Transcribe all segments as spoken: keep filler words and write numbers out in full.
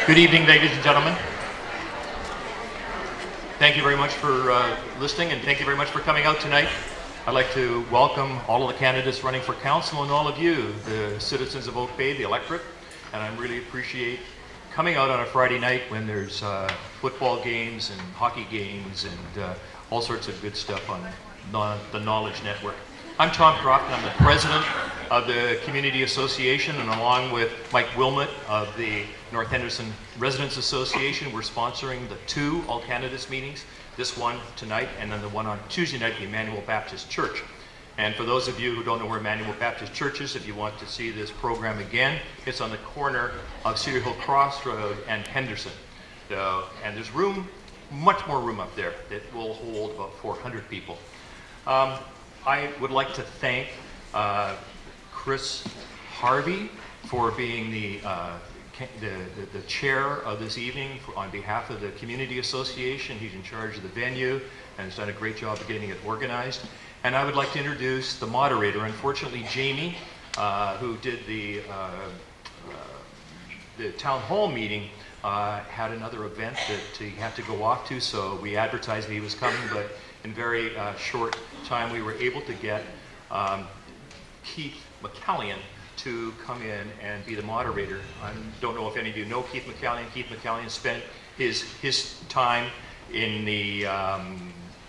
Good evening, ladies and gentlemen. Thank you very much for uh, listening, and thank you very much for coming out tonight. I'd like to welcome all of the candidates running for council and all of you, the citizens of Oak Bay, the electorate, and I really appreciate coming out on a Friday night when there's uh, football games and hockey games and uh, all sorts of good stuff on the Knowledge Network. I'm Tom Croft, and I'm the president of the Community Association, and along with Mike Wilmot of the North Henderson Residents Association, we're sponsoring the two All Candidates meetings, this one tonight and then the one on Tuesday night at the Emmanuel Baptist Church. And for those of you who don't know where Emmanuel Baptist Church is, if you want to see this program again, it's on the corner of Cedar Hill Crossroad and Henderson. Uh, and there's room, much more room up there that will hold about four hundred people. Um, I would like to thank uh, Chris Harvey for being the, uh, the, the, the chair of this evening for, on behalf of the Community Association. He's in charge of the venue and has done a great job of getting it organized. And I would like to introduce the moderator. Unfortunately, Jamie, uh, who did the, uh, uh, the town hall meeting, uh, had another event that he had to go off to, so we advertised that he was coming, but in very uh, short time we were able to get um, Keith McCallion to come in and be the moderator. I don't know if any of you know Keith McCallion. Keith McCallion spent his, his time in the, um,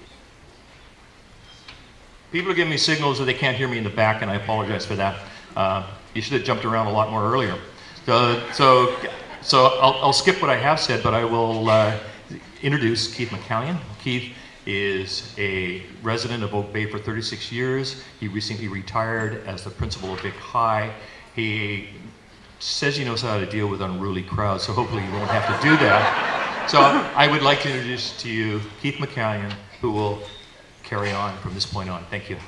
people are giving me signals that they can't hear me in the back, and I apologize for that. Uh, you should have jumped around a lot more earlier. So, so, so I'll, I'll skip what I have said, but I will uh, introduce Keith McCallion. Keith is a resident of Oak Bay for thirty-six years. He recently retired as the principal of Vic High. He says he knows how to deal with unruly crowds, so hopefully you won't have to do that. So I would like to introduce to you Keith McCallion, who will carry on from this point on. Thank you.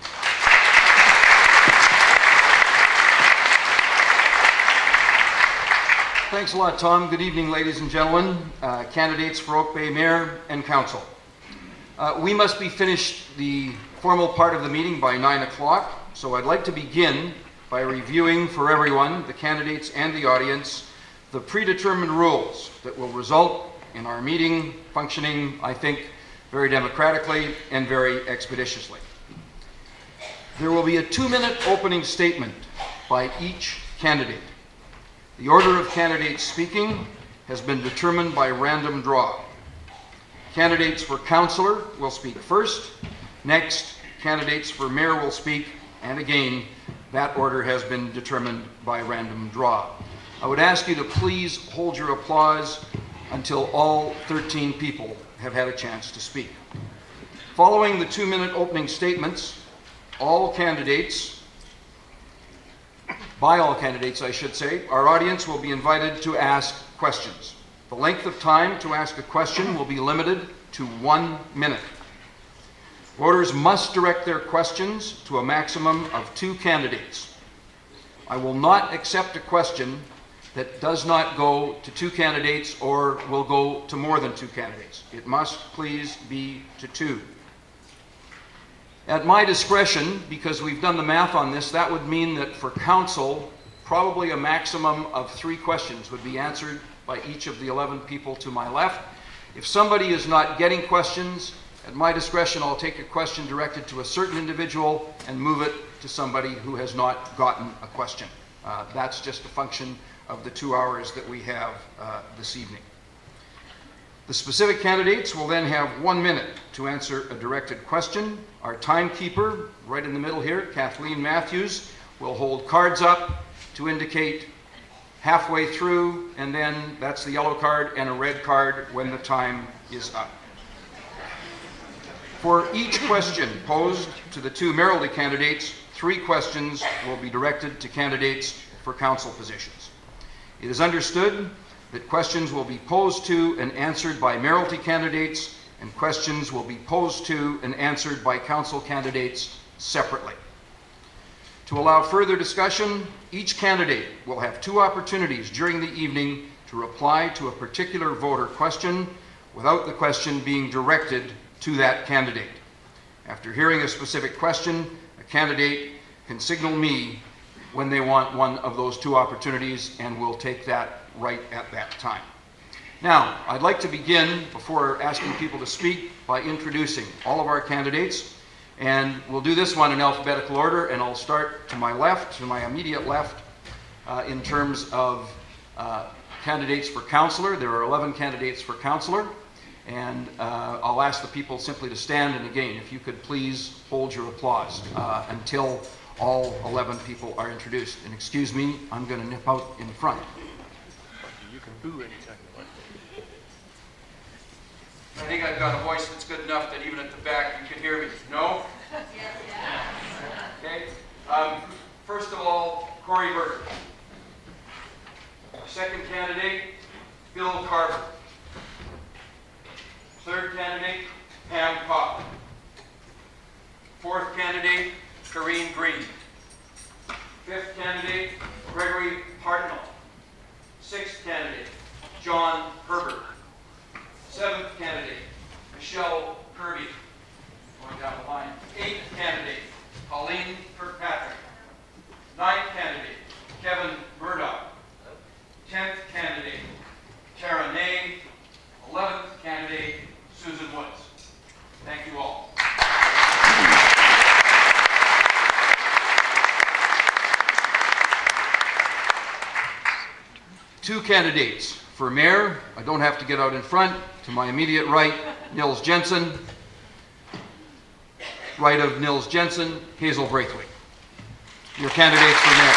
Thanks a lot, Tom. Good evening, ladies and gentlemen, uh, candidates for Oak Bay Mayor and Council. Uh, we must be finished the formal part of the meeting by nine o'clock, so I'd like to begin by reviewing for everyone, the candidates and the audience, the predetermined rules that will result in our meeting functioning, I think, very democratically and very expeditiously. There will be a two-minute opening statement by each candidate. The order of candidates speaking has been determined by random draw. Candidates for councillor will speak first. Next, candidates for mayor will speak, and again, that order has been determined by random draw. I would ask you to please hold your applause until all thirteen people have had a chance to speak. Following the two-minute opening statements, all candidates, by all candidates I should say, our audience will be invited to ask questions. The length of time to ask a question will be limited to one minute. Voters must direct their questions to a maximum of two candidates. I will not accept a question that does not go to two candidates or will go to more than two candidates. It must please be to two. At my discretion, because we've done the math on this, that would mean that for council, probably a maximum of three questions would be answered by each of the eleven people to my left. If somebody is not getting questions, at my discretion, I'll take a question directed to a certain individual and move it to somebody who has not gotten a question. Uh, that's just a function of the two hours that we have uh, this evening. The specific candidates will then have one minute to answer a directed question. Our timekeeper, right in the middle here, Kathleen Matthews, will hold cards up to indicate halfway through, and then that's the yellow card and a red card when the time is up. For each question posed to the two mayoralty candidates, three questions will be directed to candidates for council positions. It is understood that questions will be posed to and answered by mayoralty candidates, and questions will be posed to and answered by council candidates separately. To allow further discussion, each candidate will have two opportunities during the evening to reply to a particular voter question without the question being directed to that candidate. After hearing a specific question, a candidate can signal me when they want one of those two opportunities, and we'll take that right at that time. Now, I'd like to begin, before asking people to speak, by introducing all of our candidates. And we'll do this one in alphabetical order, and I'll start to my left, to my immediate left, uh, in terms of uh, candidates for councillor. There are eleven candidates for councillor, and uh, I'll ask the people simply to stand, and again, if you could please hold your applause uh, until all eleven people are introduced. And excuse me, I'm going to nip out in front. You can boo anytime you want. I think I've got a voice that's good enough that even at the back you can hear me. No? Okay. Um, first of all, Cory Berger. Second candidate, Bill Carver. Third candidate, Pam Copley. Fourth candidate, Karine Green. Fifth candidate, Gregory Hartnell. Sixth candidate, John Herbert. Seventh candidate, Michelle Kirby. Going down the line. Eighth candidate, Pauline Kirkpatrick. Ninth candidate, Kevin Murdoch. Tenth candidate, Tara Ney. Eleventh candidate, Susan Woods. Thank you all. Two candidates for mayor. I don't have to get out in front. To my immediate right, Nils Jensen. Right of Nils Jensen, Hazel Braithwaite. Your candidates for mayor.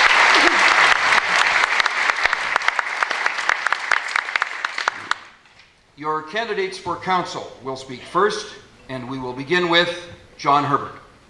Your candidates for council will speak first, and we will begin with John Herbert.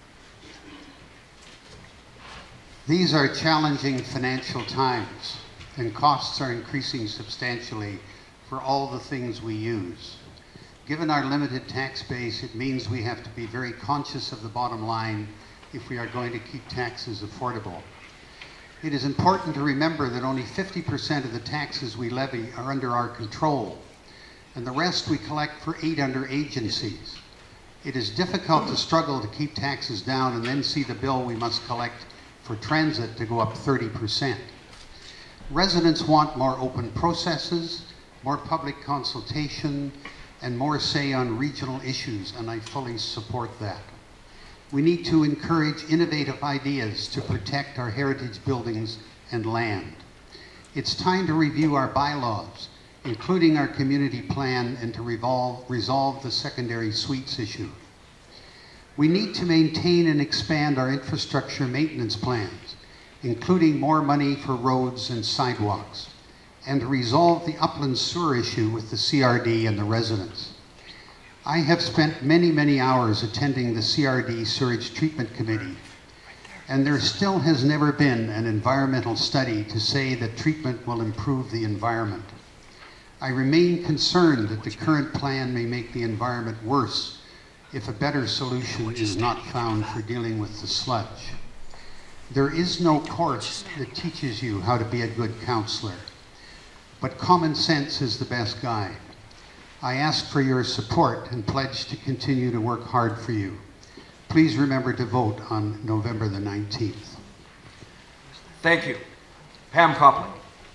These are challenging financial times, and costs are increasing substantially for all the things we use. Given our limited tax base, it means we have to be very conscious of the bottom line if we are going to keep taxes affordable. It is important to remember that only fifty percent of the taxes we levy are under our control, and the rest we collect for eight under agencies. It is difficult to struggle to keep taxes down and then see the bill we must collect for transit to go up thirty percent. Residents want more open processes, more public consultation, and more say on regional issues, and I fully support that. We need to encourage innovative ideas to protect our heritage buildings and land. It's time to review our bylaws, including our community plan, and to revolve, resolve the secondary suites issue. We need to maintain and expand our infrastructure maintenance plans, including more money for roads and sidewalks, and to resolve the upland sewer issue with the C R D and the residents. I have spent many, many hours attending the C R D Sewage Treatment Committee, and there still has never been an environmental study to say that treatment will improve the environment. I remain concerned that the current plan may make the environment worse if a better solution is not found for dealing with the sludge. There is no course that teaches you how to be a good counselor, but common sense is the best guide. I ask for your support and pledge to continue to work hard for you. Please remember to vote on November the nineteenth. Thank you. Pam Copley.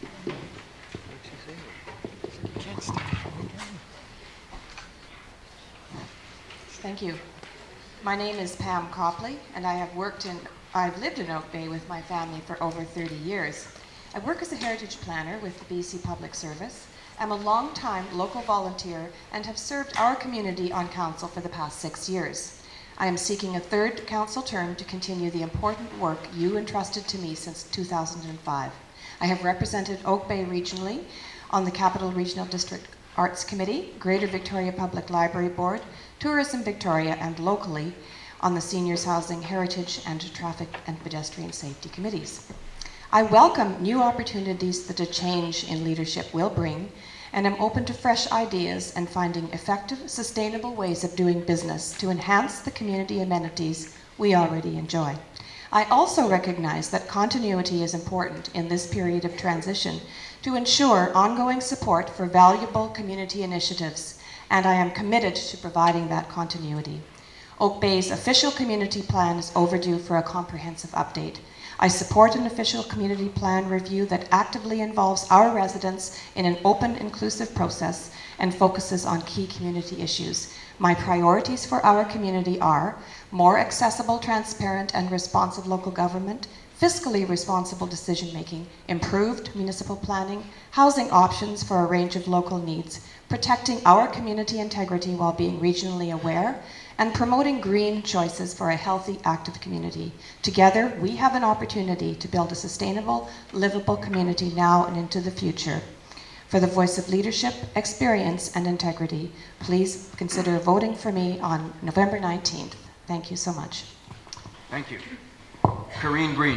Thank you. My name is Pam Copley, and I have worked in, I've lived in Oak Bay with my family for over thirty years. I work as a heritage planner with the B C Public Service. I'm a long-time local volunteer and have served our community on council for the past six years. I am seeking a third council term to continue the important work you entrusted to me since two thousand five. I have represented Oak Bay regionally on the Capital Regional District Arts Committee, Greater Victoria Public Library Board, Tourism Victoria, and locally on the Seniors Housing, Heritage, and Traffic and Pedestrian Safety Committees. I welcome new opportunities that a change in leadership will bring, and am open to fresh ideas and finding effective, sustainable ways of doing business to enhance the community amenities we already enjoy. I also recognize that continuity is important in this period of transition to ensure ongoing support for valuable community initiatives, and I am committed to providing that continuity. Oak Bay's official community plan is overdue for a comprehensive update. I support an official community plan review that actively involves our residents in an open, inclusive process and focuses on key community issues. My priorities for our community are more accessible, transparent, and responsive local government, fiscally responsible decision-making, improved municipal planning, housing options for a range of local needs, protecting our community integrity while being regionally aware, and promoting green choices for a healthy, active community. Together, we have an opportunity to build a sustainable, livable community now and into the future. For the voice of leadership, experience, and integrity, please consider voting for me on November nineteenth. Thank you so much. Thank you. Corrine Green.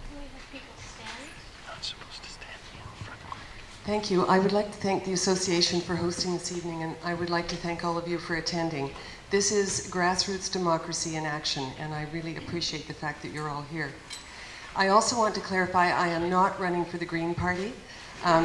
Thank you. I would like to thank the association for hosting this evening, and I would like to thank all of you for attending. This is grassroots democracy in action, and I really appreciate the fact that you're all here. I also want to clarify I am not running for the Green Party. Um,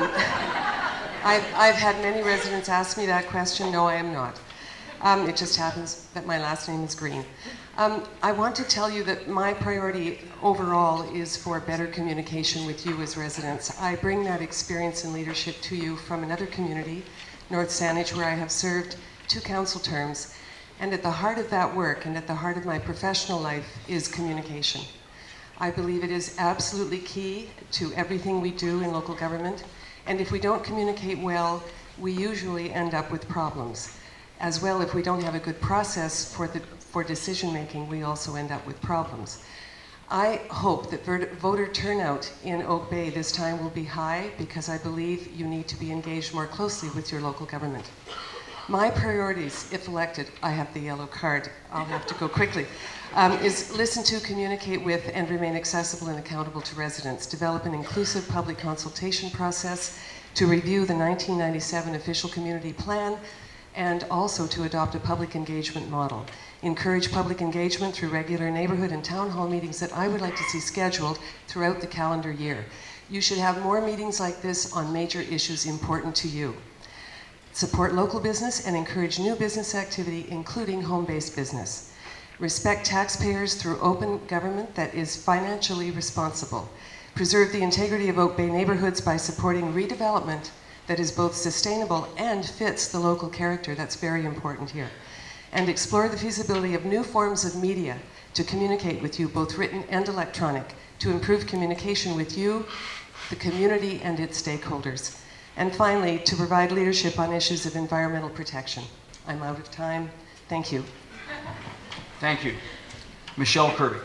I've, I've had many residents ask me that question. No, I am not. Um, it just happens that my last name is Green. Um, I want to tell you that my priority overall is for better communication with you as residents. I bring that experience and leadership to you from another community, North Saanich, where I have served two council terms. And at the heart of that work and at the heart of my professional life is communication. I believe it is absolutely key to everything we do in local government. And if we don't communicate well, we usually end up with problems. As well, if we don't have a good process for, the, for decision making, we also end up with problems. I hope that voter turnout in Oak Bay this time will be high, because I believe you need to be engaged more closely with your local government. My priorities, if elected, I have the yellow card, I'll have to go quickly, um, is listen to, communicate with, and remain accessible and accountable to residents, develop an inclusive public consultation process, to review the nineteen ninety-seven official community plan, and also to adopt a public engagement model. Encourage public engagement through regular neighborhood and town hall meetings that I would like to see scheduled throughout the calendar year. You should have more meetings like this on major issues important to you. Support local business and encourage new business activity, including home-based business. Respect taxpayers through open government that is financially responsible. Preserve the integrity of Oak Bay neighborhoods by supporting redevelopment that is both sustainable and fits the local character. That's very important here. And explore the feasibility of new forms of media to communicate with you, both written and electronic, to improve communication with you, the community, and its stakeholders. And finally, to provide leadership on issues of environmental protection. I'm out of time. Thank you. Thank you. Michelle Kirby.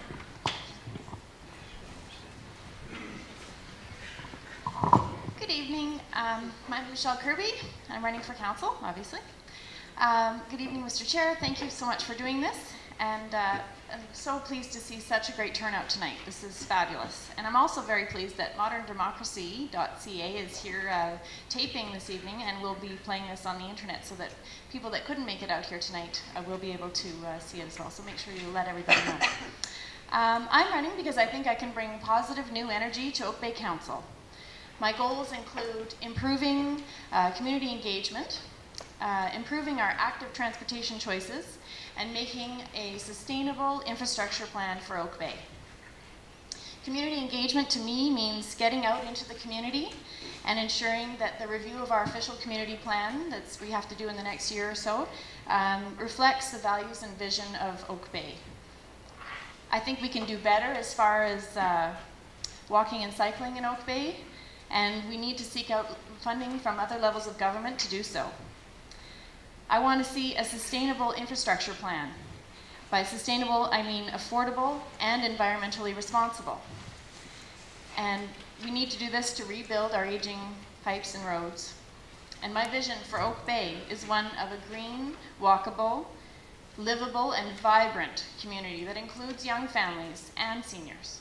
Good evening. Um, I'm Michelle Kirby. I'm running for council, obviously. Um, good evening, Mister Chair. Thank you so much for doing this. And uh, I'm so pleased to see such a great turnout tonight. This is fabulous. And I'm also very pleased that modern democracy dot c a is here uh, taping this evening, and we'll be playing this on the internet so that people that couldn't make it out here tonight uh, will be able to uh, see it as well. So make sure you let everybody know. Um, I'm running because I think I can bring positive new energy to Oak Bay Council. My goals include improving uh, community engagement, uh, improving our active transportation choices, and making a sustainable infrastructure plan for Oak Bay. Community engagement to me means getting out into the community and ensuring that the review of our official community plan that we have to do in the next year or so um, reflects the values and vision of Oak Bay. I think we can do better as far as uh, walking and cycling in Oak Bay, and we need to seek out funding from other levels of government to do so. I want to see a sustainable infrastructure plan. By sustainable, I mean affordable and environmentally responsible. And we need to do this to rebuild our aging pipes and roads. And my vision for Oak Bay is one of a green, walkable, livable, and vibrant community that includes young families and seniors.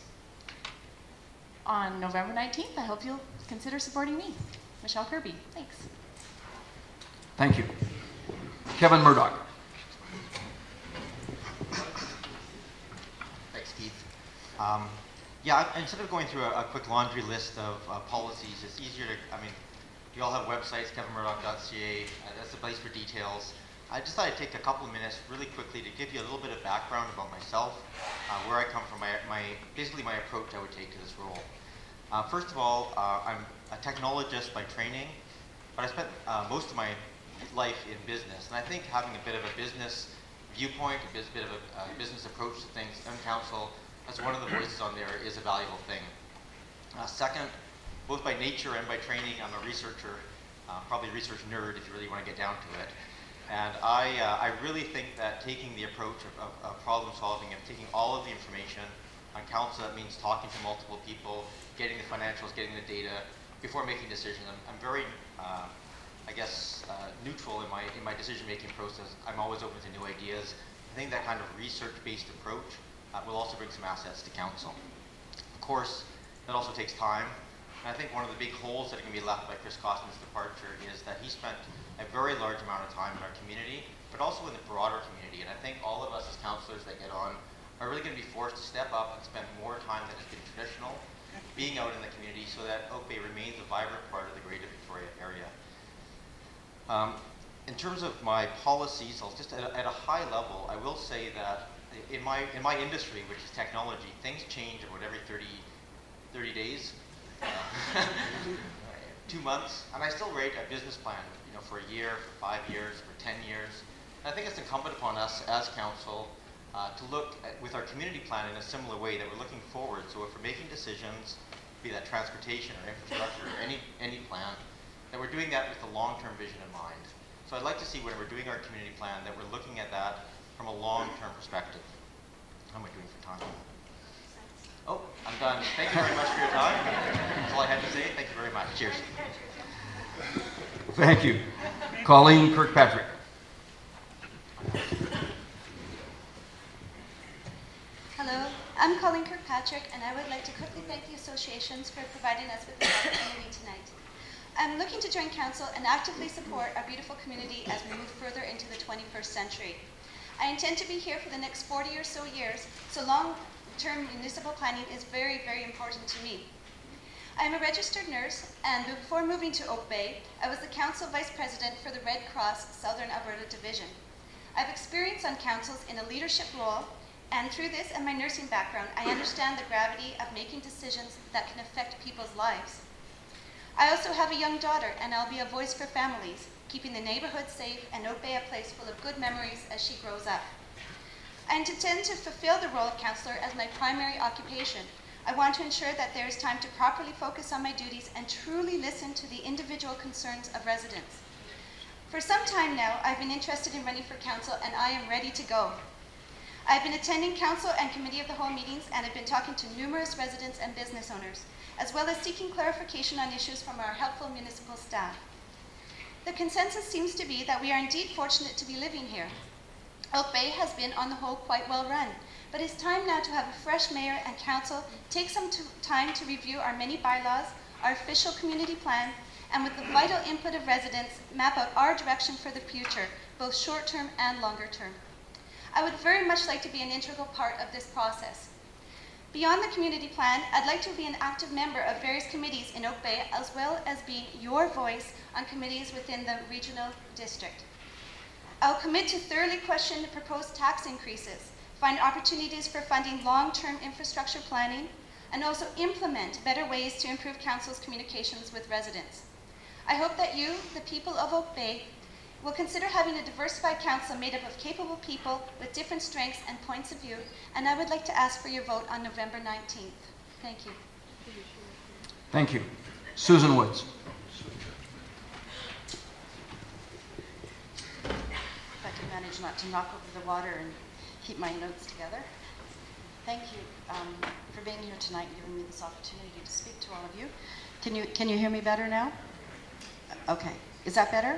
On November nineteenth, I hope you'll consider supporting me. Michelle Kirby, thanks. Thank you. Kevin Murdoch. Thanks, Keith. Um, yeah, instead of going through a, a quick laundry list of uh, policies, it's easier to, I mean, you all have websites, kevin murdoch dot c a, uh, that's the place for details. I just thought I'd take a couple of minutes really quickly to give you a little bit of background about myself, uh, where I come from, my, my, basically my approach I would take to this role. Uh, first of all, uh, I'm a technologist by training, but I spent uh, most of my life in business, and I think having a bit of a business viewpoint, a bit, bit of a uh, business approach to things on council, as one of the voices on there, is a valuable thing. Uh, second, both by nature and by training, I'm a researcher, uh, probably a research nerd if you really want to get down to it. And I, uh, I really think that taking the approach of, of, of problem solving and taking all of the information on council, that means talking to multiple people, getting the financials, getting the data, before making decisions. I'm, I'm very, uh, I guess, uh, neutral in my, in my decision-making process. I'm always open to new ideas. I think that kind of research-based approach uh, will also bring some assets to council. Of course, that also takes time. And I think one of the big holes that are going to be left by Chris Costman's departure is that he spent a very large amount of time in our community, but also in the broader community. And I think all of us as councillors that get on are really going to be forced to step up and spend more time than has been traditional being out in the community so that Oak Bay remains a vibrant part of the Greater Victoria area. Um, in terms of my policies, I'll just at a, at a high level, I will say that in my, in my industry, which is technology, things change about every thirty, thirty days. Two months, and I still write a business plan, you know, for a year, for five years, for ten years. And I think it's incumbent upon us as council uh, to look at, with our community plan in a similar way, that we're looking forward. So if we're making decisions, be that transportation or infrastructure or any any plan, that we're doing that with the long-term vision in mind. So I'd like to see when we're doing our community plan that we're looking at that from a long-term perspective. How am I doing for time? Oh, I'm done. Thank you very much for your time. That's all I had to say. Thank you very much. Cheers. Thank you. Colleen Kirkpatrick. Hello, I'm Colleen Kirkpatrick, and I would like to quickly thank the associations for providing us with this opportunity tonight. I'm looking to join council and actively support our beautiful community as we move further into the twenty-first century. I intend to be here for the next forty or so years, so long term municipal planning is very, very important to me. I am a registered nurse, and before moving to Oak Bay, I was the council vice president for the Red Cross Southern Alberta Division. I have experience on councils in a leadership role, and through this and my nursing background, I understand the gravity of making decisions that can affect people's lives. I also have a young daughter, and I'll be a voice for families, keeping the neighborhood safe and Oak Bay a place full of good memories as she grows up. I intend to fulfill the role of councillor as my primary occupation. I want to ensure that there is time to properly focus on my duties and truly listen to the individual concerns of residents. For some time now, I've been interested in running for council, and I am ready to go. I've been attending council and committee of the whole meetings, and have been talking to numerous residents and business owners, as well as seeking clarification on issues from our helpful municipal staff. The consensus seems to be that we are indeed fortunate to be living here. Oak Bay has been, on the whole, quite well run, but it's time now to have a fresh mayor and council take some time to review our many bylaws, our official community plan, and with the vital input of residents, map out our direction for the future, both short-term and longer-term. I would very much like to be an integral part of this process. Beyond the community plan, I'd like to be an active member of various committees in Oak Bay, as well as being your voice on committees within the regional district. I'll commit to thoroughly question the proposed tax increases, find opportunities for funding long-term infrastructure planning, and also implement better ways to improve council's communications with residents. I hope that you, the people of Oak Bay, will consider having a diversified council made up of capable people with different strengths and points of view, and I would like to ask for your vote on November nineteenth. Thank you. Thank you. Susan Woods. If I can manage not to knock over the water and keep my notes together. Thank you um, for being here tonight and giving me this opportunity to speak to all of you. Can you, can you hear me better now? Okay. Is that better?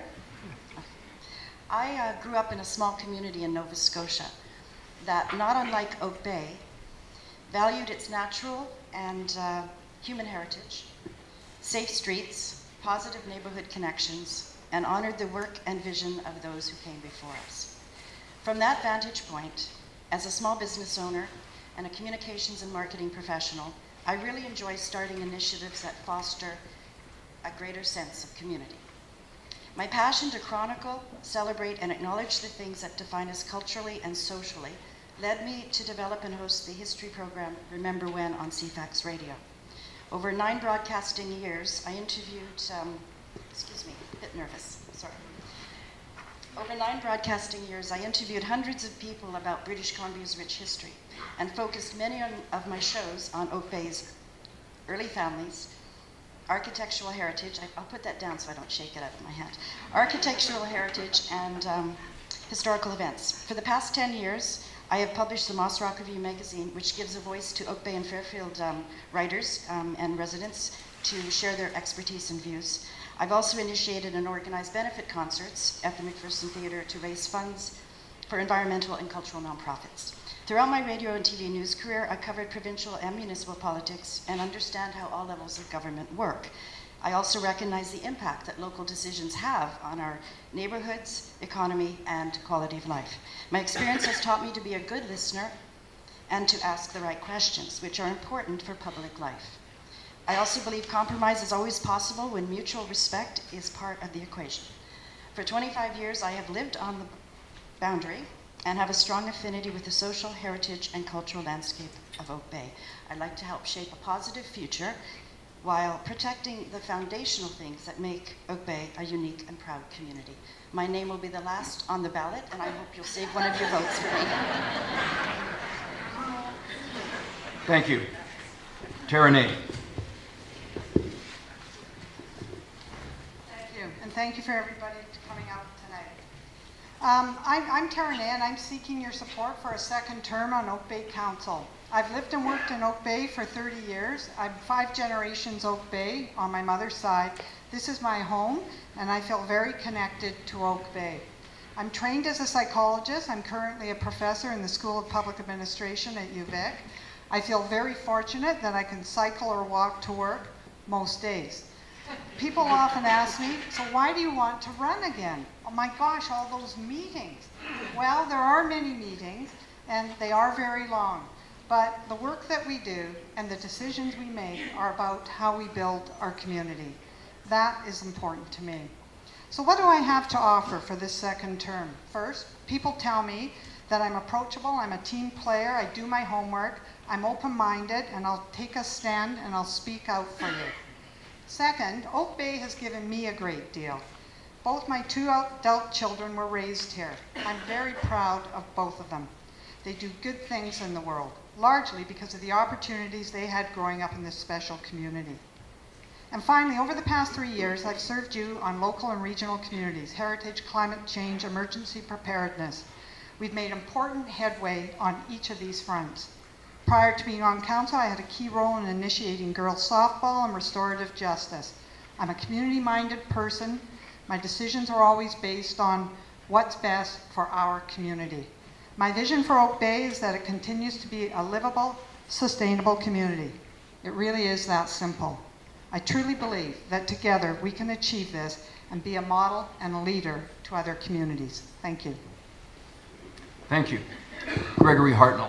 I uh, grew up in a small community in Nova Scotia that, not unlike Oak Bay, valued its natural and uh, human heritage, safe streets, positive neighborhood connections, and honored the work and vision of those who came before us. From that vantage point, as a small business owner and a communications and marketing professional, I really enjoy starting initiatives that foster a greater sense of community. My passion to chronicle, celebrate, and acknowledge the things that define us culturally and socially led me to develop and host the history program Remember When on C FAX Radio. Over nine broadcasting years, I interviewed, um, excuse me, a bit nervous, sorry. Over nine broadcasting years, I interviewed hundreds of people about British Columbia's rich history and focused many of my shows on Oak Bay's early families, architectural heritage, I'll put that down so I don't shake it out of my hand, architectural heritage and um, historical events. For the past ten years, I have published the Moss Rock Review magazine, which gives a voice to Oak Bay and Fairfield um, writers um, and residents to share their expertise and views. I've also initiated and organized benefit concerts at the McPherson Theatre to raise funds for environmental and cultural nonprofits. Throughout my radio and T V news career, I covered provincial and municipal politics and understand how all levels of government work. I also recognize the impact that local decisions have on our neighborhoods, economy, and quality of life. My experience has taught me to be a good listener and to ask the right questions, which are important for public life. I also believe compromise is always possible when mutual respect is part of the equation. For twenty-five years, I have lived on the boundary and have a strong affinity with the social, heritage, and cultural landscape of Oak Bay. I'd like to help shape a positive future while protecting the foundational things that make Oak Bay a unique and proud community. My name will be the last on the ballot, and I hope you'll save one of your votes for me. Thank you. Tara Ney. Thank you, and thank you for everybody coming out tonight. Um, I'm, I'm Tara Ney, and I'm seeking your support for a second term on Oak Bay Council. I've lived and worked in Oak Bay for thirty years. I'm five generations Oak Bay on my mother's side. This is my home, and I feel very connected to Oak Bay. I'm trained as a psychologist. I'm currently a professor in the School of Public Administration at U V I C. I feel very fortunate that I can cycle or walk to work most days. People often ask me, so why do you want to run again? Oh my gosh, all those meetings. Well, there are many meetings, and they are very long. But the work that we do and the decisions we make are about how we build our community. That is important to me. So what do I have to offer for this second term? First, people tell me that I'm approachable, I'm a team player, I do my homework, I'm open-minded, and I'll take a stand and I'll speak out for you. Second, Oak Bay has given me a great deal. Both my two adult children were raised here. I'm very proud of both of them. They do good things in the world, largely because of the opportunities they had growing up in this special community. And finally, over the past three years, I've served you on local and regional communities, heritage, climate change, emergency preparedness. We've made important headway on each of these fronts. Prior to being on council, I had a key role in initiating girls softball and restorative justice. I'm a community-minded person. My decisions are always based on what's best for our community. My vision for Oak Bay is that it continues to be a livable, sustainable community. It really is that simple. I truly believe that together we can achieve this and be a model and a leader to other communities. Thank you. Thank you. Gregory Hartnell.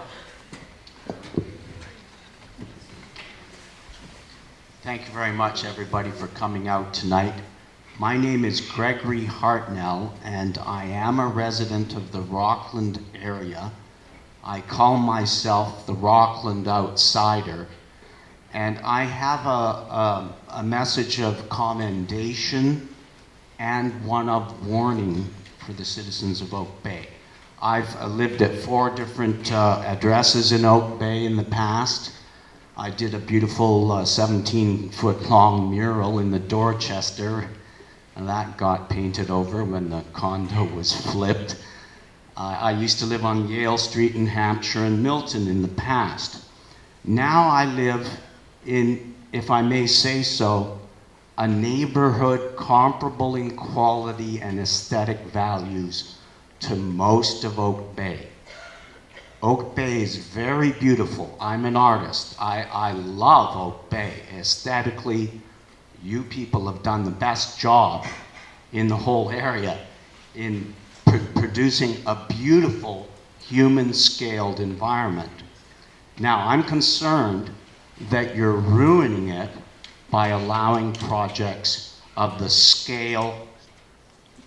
Thank you very much, everybody, for coming out tonight. My name is Gregory Hartnell, and I am a resident of the Rockland area. I call myself the Rockland Outsider, and I have a, a, a message of commendation and one of warning for the citizens of Oak Bay. I've uh, lived at four different uh, addresses in Oak Bay in the past. I did a beautiful uh, seventeen foot long mural in the Dorchester, and that got painted over when the condo was flipped. Uh, I used to live on Yale Street in Hampshire and Milton in the past. Now I live in, if I may say so, a neighborhood comparable in quality and aesthetic values to most of Oak Bay. Oak Bay is very beautiful. I'm an artist. I, I love Oak Bay. Aesthetically, you people have done the best job in the whole area in pr producing a beautiful human-scaled environment. Now, I'm concerned that you're ruining it by allowing projects of the scale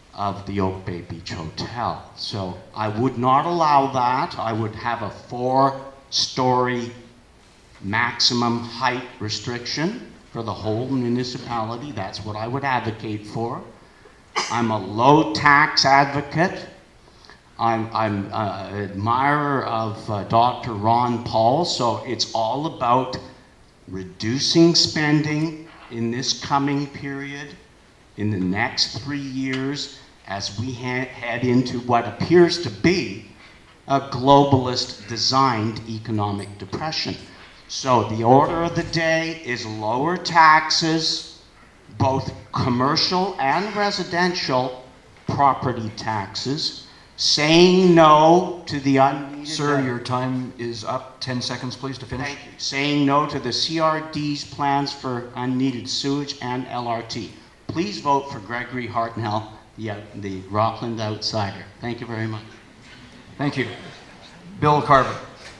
of the Oak Bay Beach Hotel. So I would not allow that. I would have a four-story maximum height restriction for the whole municipality. That's what I would advocate for. I'm a low tax advocate. I'm, I'm an admirer of uh, Doctor Ron Paul, so it's all about reducing spending in this coming period, in the next three years, as we ha head into what appears to be a globalist designed economic depression. So the order of the day is lower taxes, both commercial and residential property taxes, saying no to the unneeded... Sir, your time is up. ten seconds, please, to finish. Thank you. Saying no to the C R D's plans for unneeded sewage and L R T. Please vote for Gregory Hartnell, the, the Rockland Outsider. Thank you very much. Thank you. Bill Carver.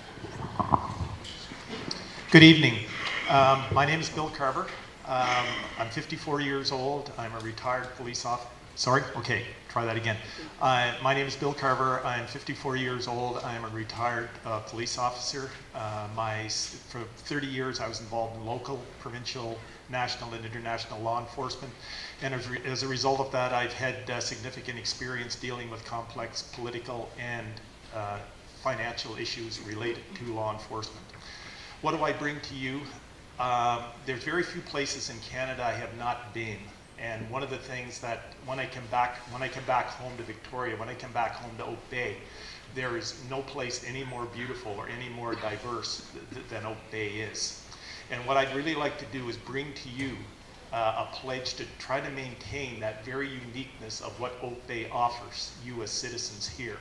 Good evening. Um, my name is Bill Carver. Um, I'm fifty-four years old. I'm a retired police officer. Sorry? Okay, try that again. Uh, my name is Bill Carver. I'm fifty-four years old. I'm a retired uh, police officer. Uh, my, for thirty years, I was involved in local, provincial, national, and international law enforcement. And as, re as a result of that, I've had uh, significant experience dealing with complex political and uh, financial issues related to law enforcement. What do I bring to you? Uh, there's very few places in Canada I have not been. And one of the things that when I come back, when I come back home to Victoria, when I come back home to Oak Bay, there is no place any more beautiful or any more diverse th than Oak Bay is. And what I'd really like to do is bring to you uh, a pledge to try to maintain that very uniqueness of what Oak Bay offers you as citizens here.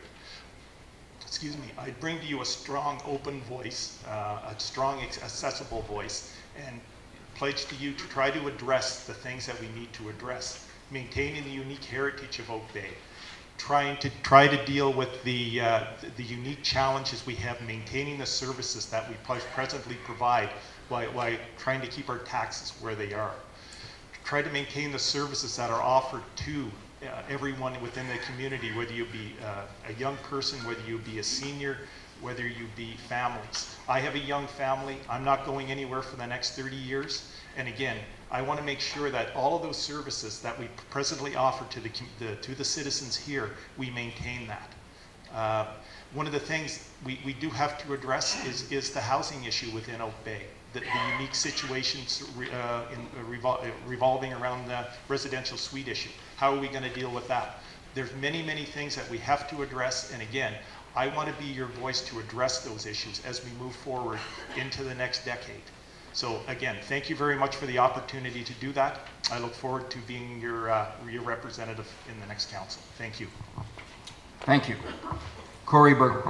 Excuse me, I bring to you a strong, open voice, uh, a strong, accessible voice, and pledge to you to try to address the things that we need to address, maintaining the unique heritage of Oak Bay, trying to try to deal with the, uh, the, the unique challenges we have, maintaining the services that we presently provide while, while trying to keep our taxes where they are. Try to maintain the services that are offered to Uh, everyone within the community, whether you be uh, a young person, whether you be a senior, whether you be families. I have a young family. I'm not going anywhere for the next thirty years. And again, I want to make sure that all of those services that we presently offer to the, the, to the citizens here, we maintain that. Uh, one of the things we, we do have to address is, is the housing issue within Oak Bay. The, the unique situations uh, in, uh, revol revolving around the residential suite issue. How are we going to deal with that? There's many, many things that we have to address, and again, I want to be your voice to address those issues as we move forward into the next decade. So again, thank you very much for the opportunity to do that. I look forward to being your, uh, your representative in the next council. Thank you. Thank you. Corey Berger.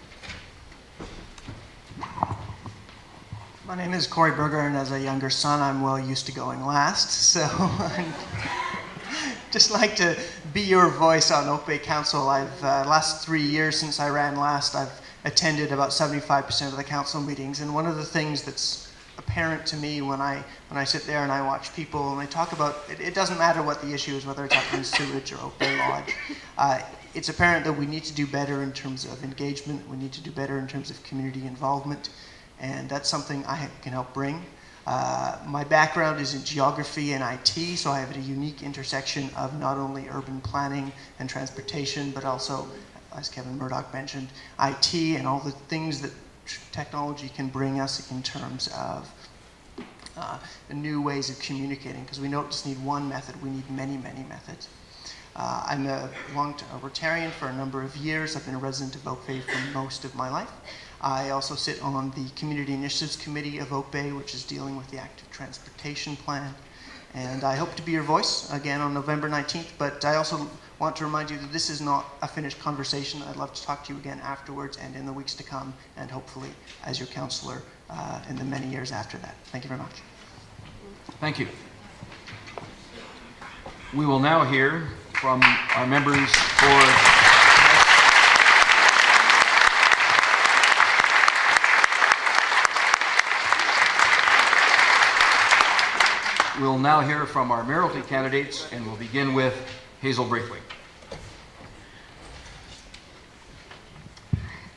My name is Corey Berger, and as a younger son, I'm well used to going last. So I'd just like to be your voice on Oak Bay Council. I've, uh, last three years since I ran last, I've attended about seventy-five percent of the council meetings. And one of the things that's apparent to me when I, when I sit there and I watch people and they talk about, it, it doesn't matter what the issue is, whether it's Upland Sewage or Oak Bay Lodge. Uh, it's apparent that we need to do better in terms of engagement. We need to do better in terms of community involvement. And that's something I can help bring. Uh, my background is in geography and I T, so I have a unique intersection of not only urban planning and transportation, but also, as Kevin Murdoch mentioned, I T and all the things that technology can bring us in terms of uh, new ways of communicating, because we don't just need one method, we need many, many methods. Uh, I'm a long-term Rotarian for a number of years. I've been a resident of Oak Bay for most of my life. I also sit on the Community Initiatives Committee of Oak Bay, which is dealing with the Active Transportation Plan. And I hope to be your voice again on November nineteenth, but I also want to remind you that this is not a finished conversation. I'd love to talk to you again afterwards and in the weeks to come, and hopefully as your councillor uh, in the many years after that. Thank you very much. Thank you. We will now hear from our members for We'll now hear from our mayoralty candidates, and we'll begin with Hazel Braithwaite.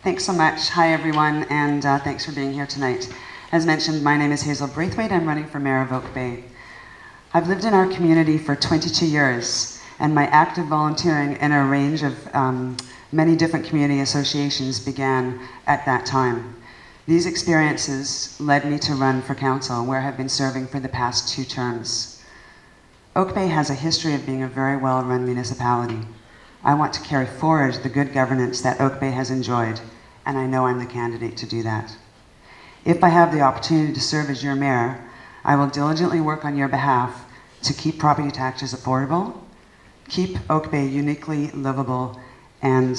Thanks so much. Hi, everyone, and uh, thanks for being here tonight. As mentioned, my name is Hazel Braithwaite. I'm running for Mayor of Oak Bay. I've lived in our community for twenty-two years, and my active volunteering in a range of um, many different community associations began at that time. These experiences led me to run for council, where I've been serving for the past two terms. Oak Bay has a history of being a very well-run municipality. I want to carry forward the good governance that Oak Bay has enjoyed, and I know I'm the candidate to do that. If I have the opportunity to serve as your mayor, I will diligently work on your behalf to keep property taxes affordable, keep Oak Bay uniquely livable and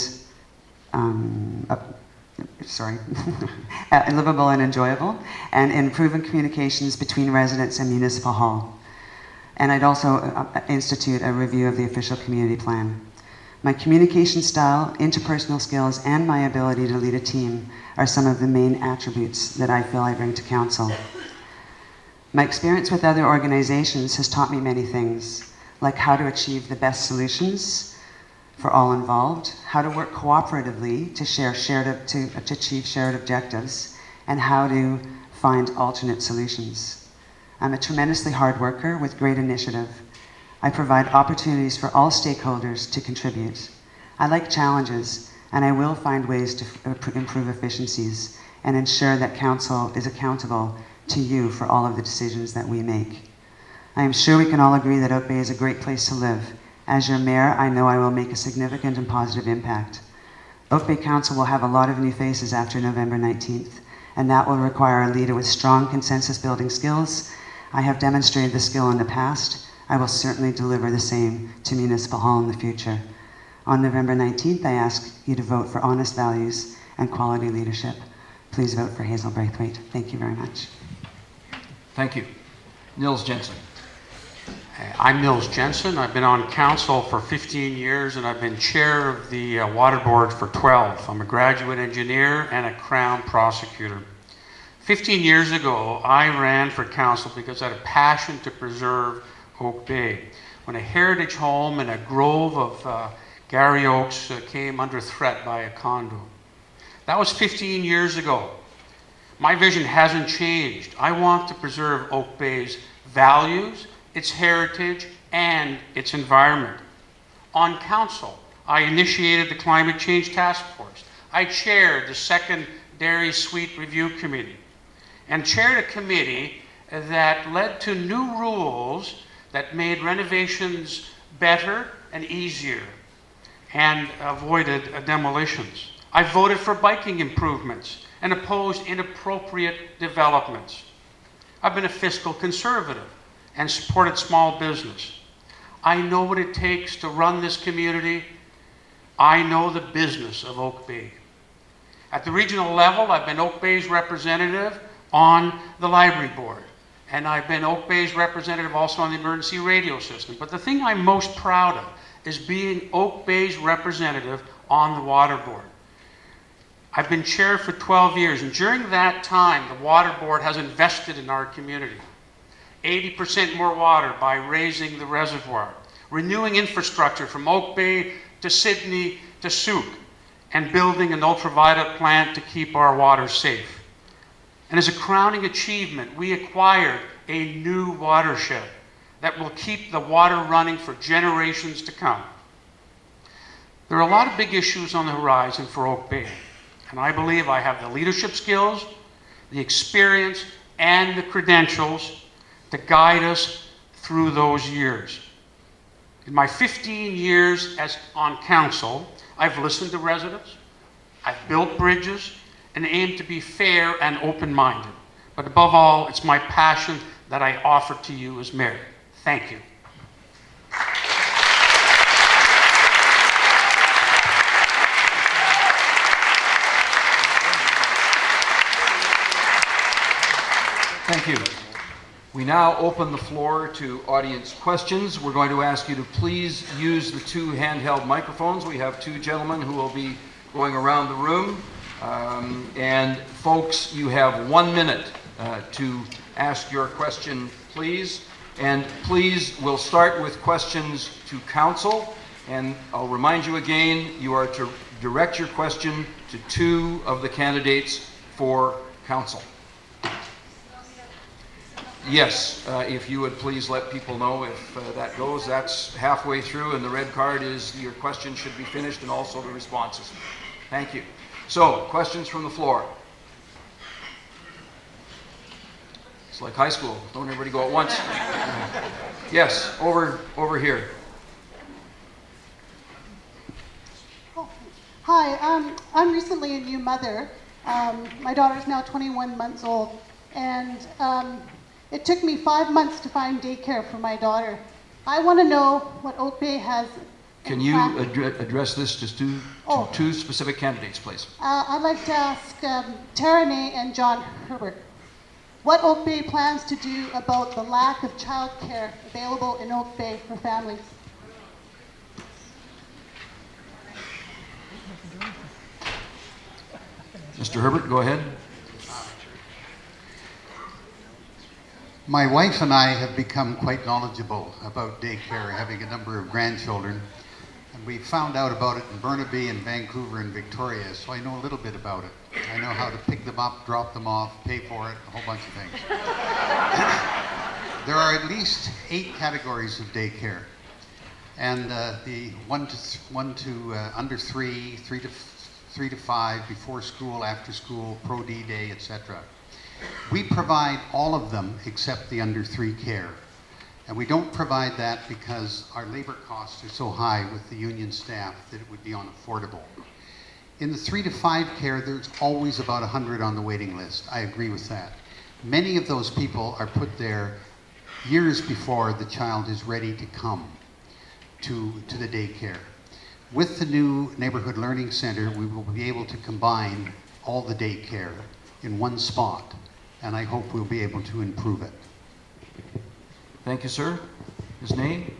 um, uh, sorry, livable and enjoyable, and improving communications between residents and Municipal Hall. And I'd also uh, institute a review of the official community plan. My communication style, interpersonal skills, and my ability to lead a team are some of the main attributes that I feel I bring to council. My experience with other organizations has taught me many things, like how to achieve the best solutions for all involved, how to work cooperatively to, share shared, to, to achieve shared objectives, and how to find alternate solutions. I'm a tremendously hard worker with great initiative. I provide opportunities for all stakeholders to contribute. I like challenges, and I will find ways to improve efficiencies and ensure that council is accountable to you for all of the decisions that we make. I am sure we can all agree that Oak Bay is a great place to live. As your mayor, I know I will make a significant and positive impact. Oak Bay Council will have a lot of new faces after November nineteenth, and that will require a leader with strong consensus building skills. I have demonstrated the skill in the past. I will certainly deliver the same to Municipal Hall in the future. On November nineteenth, I ask you to vote for honest values and quality leadership. Please vote for Hazel Braithwaite. Thank you very much. Thank you. Nils Jensen. I'm Nils Jensen. I've been on council for fifteen years, and I've been chair of the uh, water board for twelve. I'm a graduate engineer and a Crown prosecutor. fifteen years ago, I ran for council because I had a passion to preserve Oak Bay. When a heritage home and a grove of uh, Gary Oaks uh, came under threat by a condo. That was fifteen years ago. My vision hasn't changed. I want to preserve Oak Bay's values, its heritage, and its environment. On council, I initiated the Climate Change Task Force. I chaired the Secondary Suite Review Committee and chaired a committee that led to new rules that made renovations better and easier and avoided uh, demolitions. I voted for biking improvements and opposed inappropriate developments. I've been a fiscal conservative and supported small business. I know what it takes to run this community. I know the business of Oak Bay. At the regional level, I've been Oak Bay's representative on the library board, and I've been Oak Bay's representative also on the emergency radio system. But the thing I'm most proud of is being Oak Bay's representative on the water board. I've been chair for twelve years, and during that time, the water board has invested in our community. eighty percent more water by raising the reservoir, renewing infrastructure from Oak Bay to Sydney to Souk, and building an ultraviolet plant to keep our water safe. And as a crowning achievement, we acquired a new watershed that will keep the water running for generations to come. There are a lot of big issues on the horizon for Oak Bay, and I believe I have the leadership skills, the experience, and the credentials to guide us through those years. In my fifteen years as on council, I've listened to residents, I've built bridges, and aim to be fair and open-minded. But above all, it's my passion that I offer to you as mayor. Thank you. Thank you. We now open the floor to audience questions. We're going to ask you to please use the two handheld microphones. We have two gentlemen who will be going around the room. Um, and folks, you have one minute uh, to ask your question, please. And please, we'll start with questions to council. And I'll remind you again, you are to direct your question to two of the candidates for council. Yes, uh, if you would please let people know if uh, that goes. That's halfway through, and the red card is your question should be finished and also the responses. Thank you. So, questions from the floor. It's like high school. Don't everybody go at once. Uh, yes, over, over here. Oh, hi, um, I'm recently a new mother. Um, my daughter's now twenty-one months old, and um, it took me five months to find daycare for my daughter. I want to know what Oak Bay has. Can you addre address this to two, oh. to two specific candidates, please? Uh, I'd like to ask um, Taranay and John Herbert what Oak Bay plans to do about the lack of childcare available in Oak Bay for families. Mister Herbert, go ahead. My wife and I have become quite knowledgeable about daycare, having a number of grandchildren. And we found out about it in Burnaby and Vancouver and Victoria, so I know a little bit about it. I know how to pick them up, drop them off, pay for it, a whole bunch of things. There are at least eight categories of daycare. And uh, the one to, th one to uh, under three, three to, three to five, before school, after school, pro-D day, et cetera. We provide all of them except the under three care. And we don't provide that because our labor costs are so high with the union staff that it would be unaffordable. In the three to five care, there's always about one hundred on the waiting list. I agree with that. Many of those people are put there years before the child is ready to come to, to the daycare. With the new Neighborhood Learning Center, we will be able to combine all the daycare in one spot, and I hope we'll be able to improve it. Thank you, sir. His name?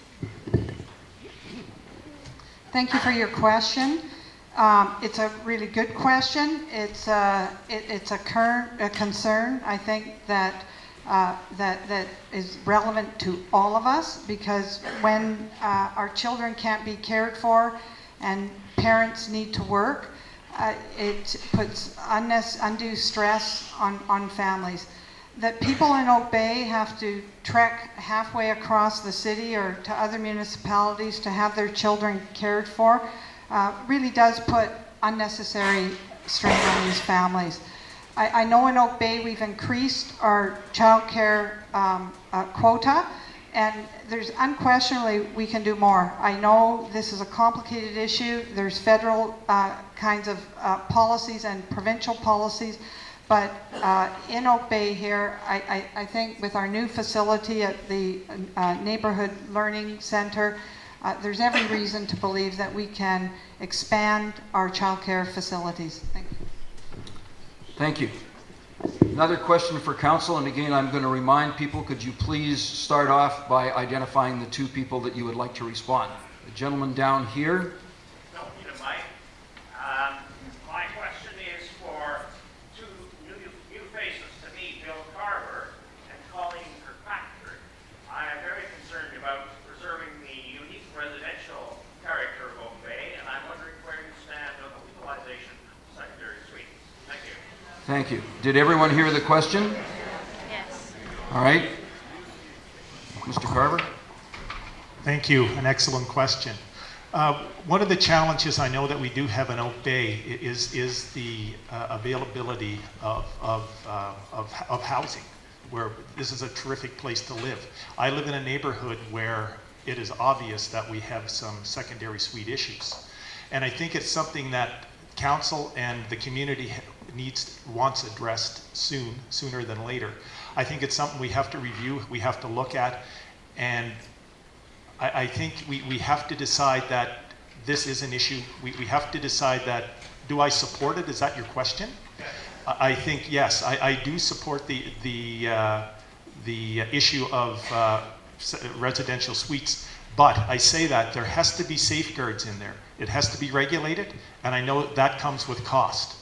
Thank you for your question. Um, it's a really good question. It's a, it, it's a, cur a concern, I think, that, uh, that, that is relevant to all of us, because when uh, our children can't be cared for and parents need to work, uh, it puts undue stress on, on families. That people in Oak Bay have to trek halfway across the city or to other municipalities to have their children cared for uh, really does put unnecessary strain on these families. I, I know in Oak Bay we've increased our child care um, uh, quota, and there's unquestionably we can do more. I know this is a complicated issue. There's federal uh, kinds of uh, policies and provincial policies. But uh, in Oak Bay here, I, I, I think with our new facility at the uh, Neighborhood Learning Center, uh, there's every reason to believe that we can expand our childcare facilities. Thank you. Thank you. Another question for council, and again, I'm going to remind people, could you please start off by identifying the two people that you would like to respond? The gentleman down here. No, need a mic. Um, my question is for two new, new faces to me, Bill Carver and Colleen Kirkpatrick. I am very concerned about preserving the unique residential character of Oak Bay, and I'm wondering where you stand on the legalization of secondary suites. Thank you. Thank you. Did everyone hear the question? Yes. All right. Mister Carver? Thank you. An excellent question. Uh, one of the challenges I know that we do have in Oak Bay is, is the uh, availability of, of, uh, of, of housing, where this is a terrific place to live. I live in a neighborhood where it is obvious that we have some secondary suite issues. And I think it's something that council and the community needs, wants addressed soon, sooner than later. I think it's something we have to review, we have to look at, and I, I think we, we have to decide that this is an issue. We, we have to decide that, do I support it? Is that your question? I, I think yes, I, I do support the, the, uh, the issue of uh, residential suites, but I say that there has to be safeguards in there. It has to be regulated, and I know that comes with cost.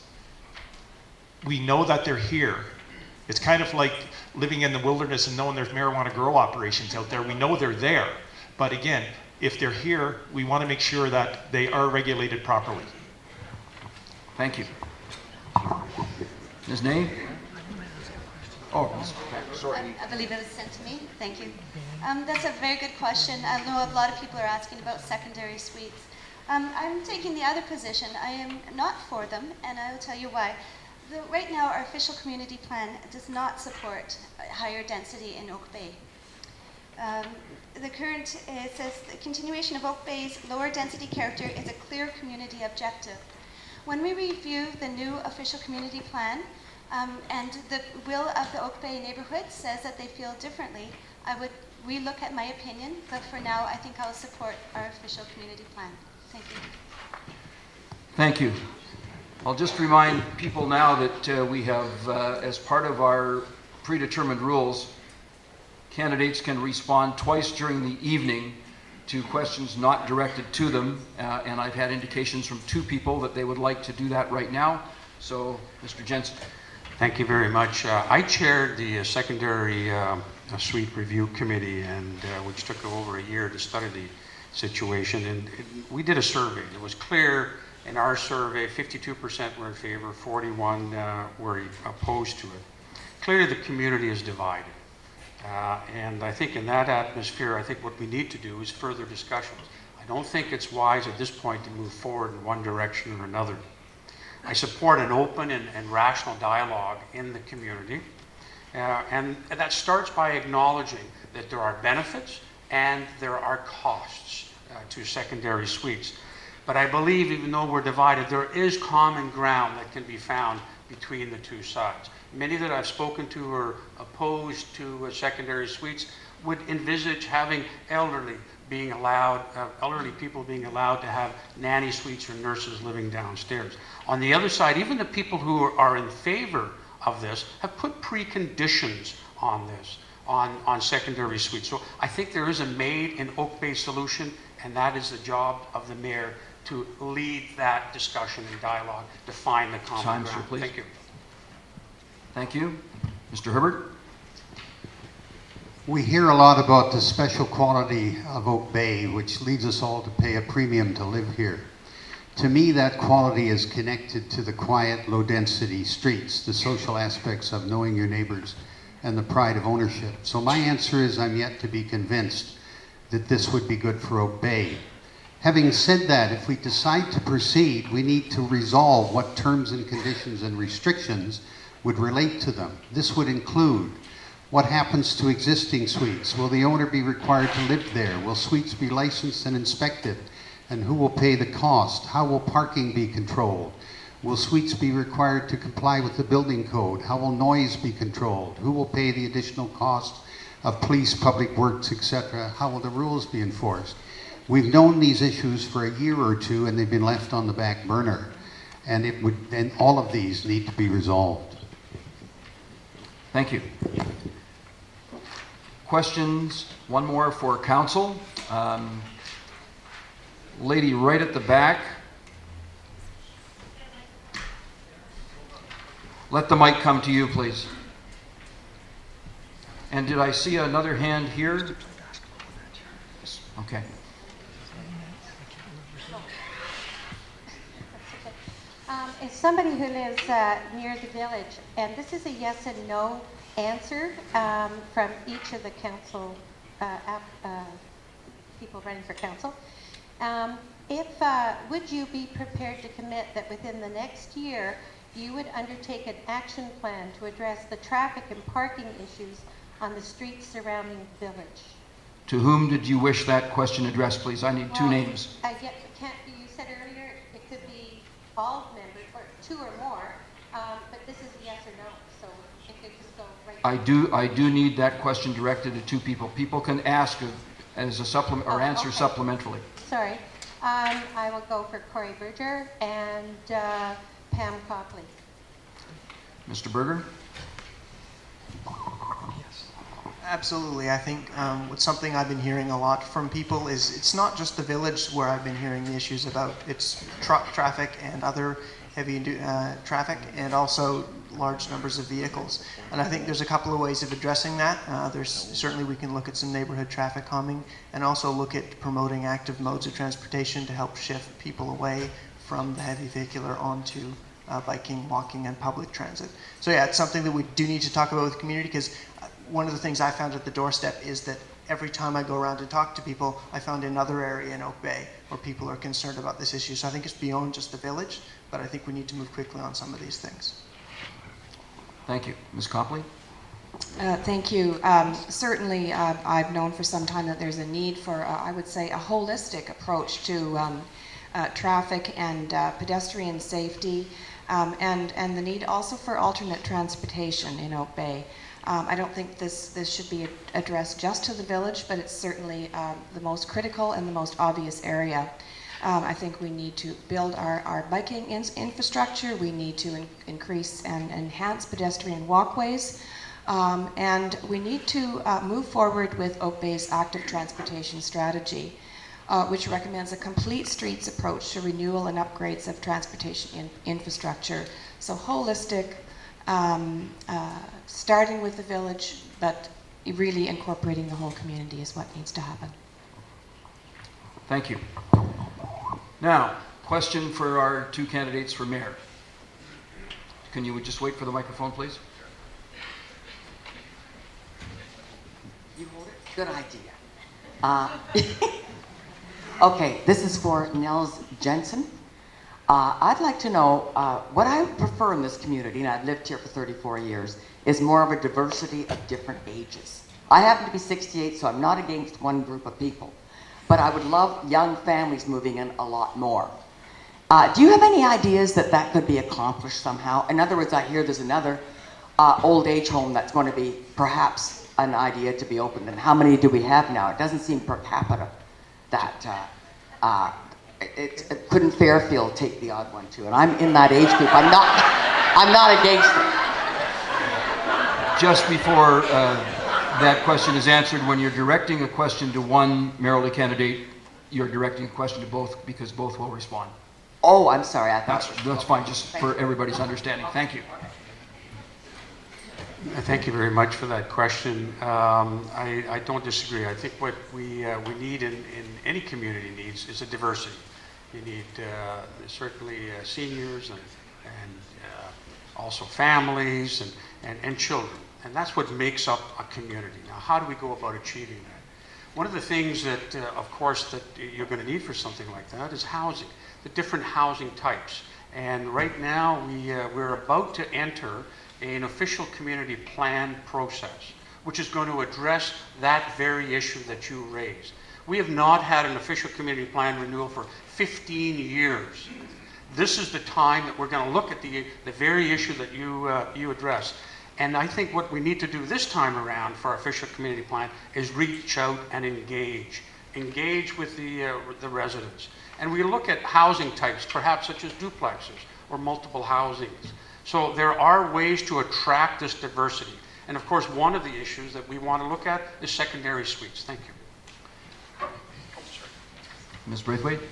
We know that they're here. It's kind of like living in the wilderness and knowing there's marijuana grow operations out there. We know they're there. But again, if they're here, we want to make sure that they are regulated properly. Thank you. Miz Ney? Oh, sorry. I, I believe it was sent to me. Thank you. Um, that's a very good question. I know a lot of people are asking about secondary suites. Um, I'm taking the other position. I am not for them, and I will tell you why. The, right now, our official community plan does not support higher density in Oak Bay. Um, the current, it says the continuation of Oak Bay's lower density character is a clear community objective. When we review the new official community plan, um, and the will of the Oak Bay neighborhood says that they feel differently, I would relook at my opinion, but for now, I think I'll support our official community plan. Thank you. Thank you. I'll just remind people now that uh, we have, uh, as part of our predetermined rules, candidates can respond twice during the evening to questions not directed to them, uh, and I've had indications from two people that they would like to do that right now. So, Mister Jensen. Thank you very much. Uh, I chaired the uh, secondary uh, suite review committee, and uh, which took over a year to study the situation, and it, we did a survey. It was clear in our survey, fifty-two percent were in favor, forty-one uh, were opposed to it. Clearly the community is divided. Uh, and I think in that atmosphere, I think what we need to do is further discussions. I don't think it's wise at this point to move forward in one direction or another. I support an open and, and rational dialogue in the community. Uh, and, and that starts by acknowledging that there are benefits and there are costs uh, to secondary suites. But I believe, even though we're divided, there is common ground that can be found between the two sides. Many that I've spoken to who are opposed to uh, secondary suites would envisage having elderly being allowed, uh, elderly people being allowed to have nanny suites or nurses living downstairs. On the other side, even the people who are, are in favor of this have put preconditions on this, on, on secondary suites. So I think there is a made in Oak Bay solution, and that is the job of the mayor to lead that discussion and dialogue to find the common Time, ground. sir, please. Thank you. Thank you. Mister Herbert? We hear a lot about the special quality of Oak Bay, which leads us all to pay a premium to live here. To me, that quality is connected to the quiet, low-density streets, the social aspects of knowing your neighbors, and the pride of ownership. So my answer is I'm yet to be convinced that this would be good for Oak Bay. Having said that, if we decide to proceed, we need to resolve what terms and conditions and restrictions would relate to them. This would include what happens to existing suites. Will the owner be required to live there? Will suites be licensed and inspected? And who will pay the cost? How will parking be controlled? Will suites be required to comply with the building code? How will noise be controlled? Who will pay the additional cost of police, public works, et cetera? How will the rules be enforced? We've known these issues for a year or two, and they've been left on the back burner. And it would, and all of these need to be resolved. Thank you. Questions? One more for council. Um, lady right at the back. Let the mic come to you, please. And did I see another hand here? Okay. Um, as somebody who lives uh, near the village, and this is a yes and no answer um, from each of the council uh, ap uh, people running for council. Um, if uh, would you be prepared to commit that within the next year you would undertake an action plan to address the traffic and parking issues on the streets surrounding the village? To whom did you wish that question addressed, please? I need two well, names. I get, can't, you said earlier it could be all members, or two or more, um, but this is yes or no, so it could just go right. I do, I do need that question directed to two people. People can ask as a supplement or oh, answer okay. supplementally. Sorry. Um, I will go for Corey Berger and uh, Pam Copley. Mister Berger? Absolutely. I think um, what's something I've been hearing a lot from people is it's not just the village where I've been hearing the issues about its truck traffic and other heavy uh, traffic and also large numbers of vehicles. And I think there's a couple of ways of addressing that. Uh, there's certainly we can look at some neighborhood traffic calming and also look at promoting active modes of transportation to help shift people away from the heavy vehicular onto uh, biking, walking, and public transit. So yeah, it's something that we do need to talk about with the community, because one of the things I found at the doorstep is that every time I go around and talk to people, I found another area in Oak Bay where people are concerned about this issue. So I think it's beyond just the village, but I think we need to move quickly on some of these things. Thank you. Miz Copley? Uh, thank you. Um, certainly, uh, I've known for some time that there's a need for, uh, I would say, a holistic approach to um, uh, traffic and uh, pedestrian safety, um, and, and the need also for alternate transportation in Oak Bay. Um, I don't think this, this should be addressed just to the village, but it's certainly um, the most critical and the most obvious area. Um, I think we need to build our, our biking in infrastructure. We need to in increase and enhance pedestrian walkways. Um, and we need to uh, move forward with Oak Bay's active transportation strategy, uh, which recommends a complete streets approach to renewal and upgrades of transportation in infrastructure. So holistic, um, uh, starting with the village, but really incorporating the whole community is what needs to happen. Thank you. Now, question for our two candidates for mayor. Can you just wait for the microphone, please? You hold it? Good idea. Uh, okay, this is for Nels Jensen. Uh, I'd like to know uh, what I prefer in this community, and I've lived here for thirty-four years, is more of a diversity of different ages. I happen to be sixty-eight, so I'm not against one group of people, but I would love young families moving in a lot more. Uh, do you have any ideas that that could be accomplished somehow? In other words, I hear there's another uh, old age home that's going to be perhaps an idea to be opened, and how many do we have now? It doesn't seem per capita that uh, uh, it, it, couldn't Fairfield take the odd one too? And I'm in that age group. I'm not, I'm not against it. Just before uh, that question is answered, when you're directing a question to one mayoralty candidate, you're directing a question to both, because both will respond. Oh, I'm sorry. I thought that's, that's fine, just for everybody's understanding. Thank you. Thank you very much for that question. Um, I, I don't disagree. I think what we, uh, we need in, in any community needs is a diversity. You need uh, certainly uh, seniors and, and uh, also families and, and, and children. And that's what makes up a community. Now, how do we go about achieving that? One of the things that, uh, of course, that you're going to need for something like that is housing, the different housing types. And right now, we, uh, we're about to enter an official community plan process, which is going to address that very issue that you raised. We have not had an official community plan renewal for fifteen years. This is the time that we're going to look at the, the very issue that you, uh, you addressed. And I think what we need to do this time around for our official community plan is reach out and engage. Engage with the, uh, the residents. And we look at housing types, perhaps such as duplexes or multiple housings. So there are ways to attract this diversity. And of course, one of the issues that we want to look at is secondary suites. Thank you. Miz Braithwaite?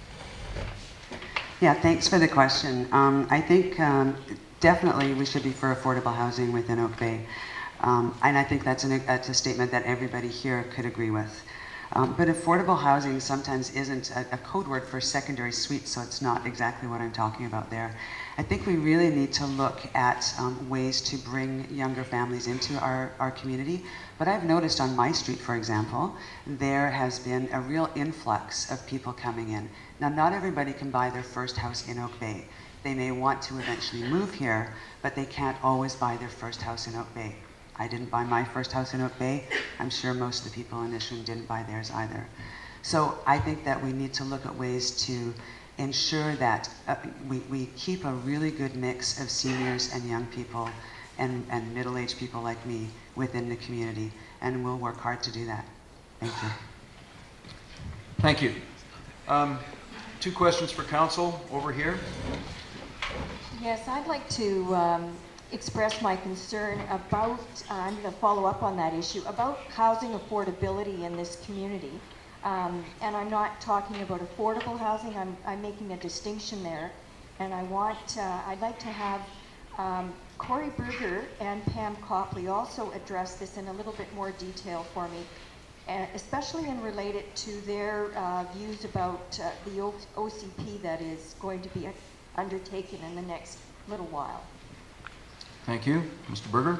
Yeah, thanks for the question. Um, I think um, definitely we should be for affordable housing within Oak Bay. Um, and I think that's, an, that's a statement that everybody here could agree with. Um, but affordable housing sometimes isn't a, a code word for secondary suites, so it's not exactly what I'm talking about there. I think we really need to look at um, ways to bring younger families into our, our community. But I've noticed on my street, for example, there has been a real influx of people coming in. Now, not everybody can buy their first house in Oak Bay. They may want to eventually move here, but they can't always buy their first house in Oak Bay. I didn't buy my first house in Oak Bay. I'm sure most of the people in this room didn't buy theirs either. So I think that we need to look at ways to ensure that uh, we, we keep a really good mix of seniors and young people and, and middle-aged people like me within the community, and we'll work hard to do that. Thank you. Thank you. Um, two questions for council over here. Yes, I'd like to um, express my concern about, uh, I'm going to follow up on that issue, about housing affordability in this community. Um, and I'm not talking about affordable housing, I'm, I'm making a distinction there. And I want, uh, I'd like to have um, Corey Berger and Pam Copley also address this in a little bit more detail for me, uh, especially in related to their uh, views about uh, the o OCP that is going to be undertaken in the next little while. Thank you. Mister Berger?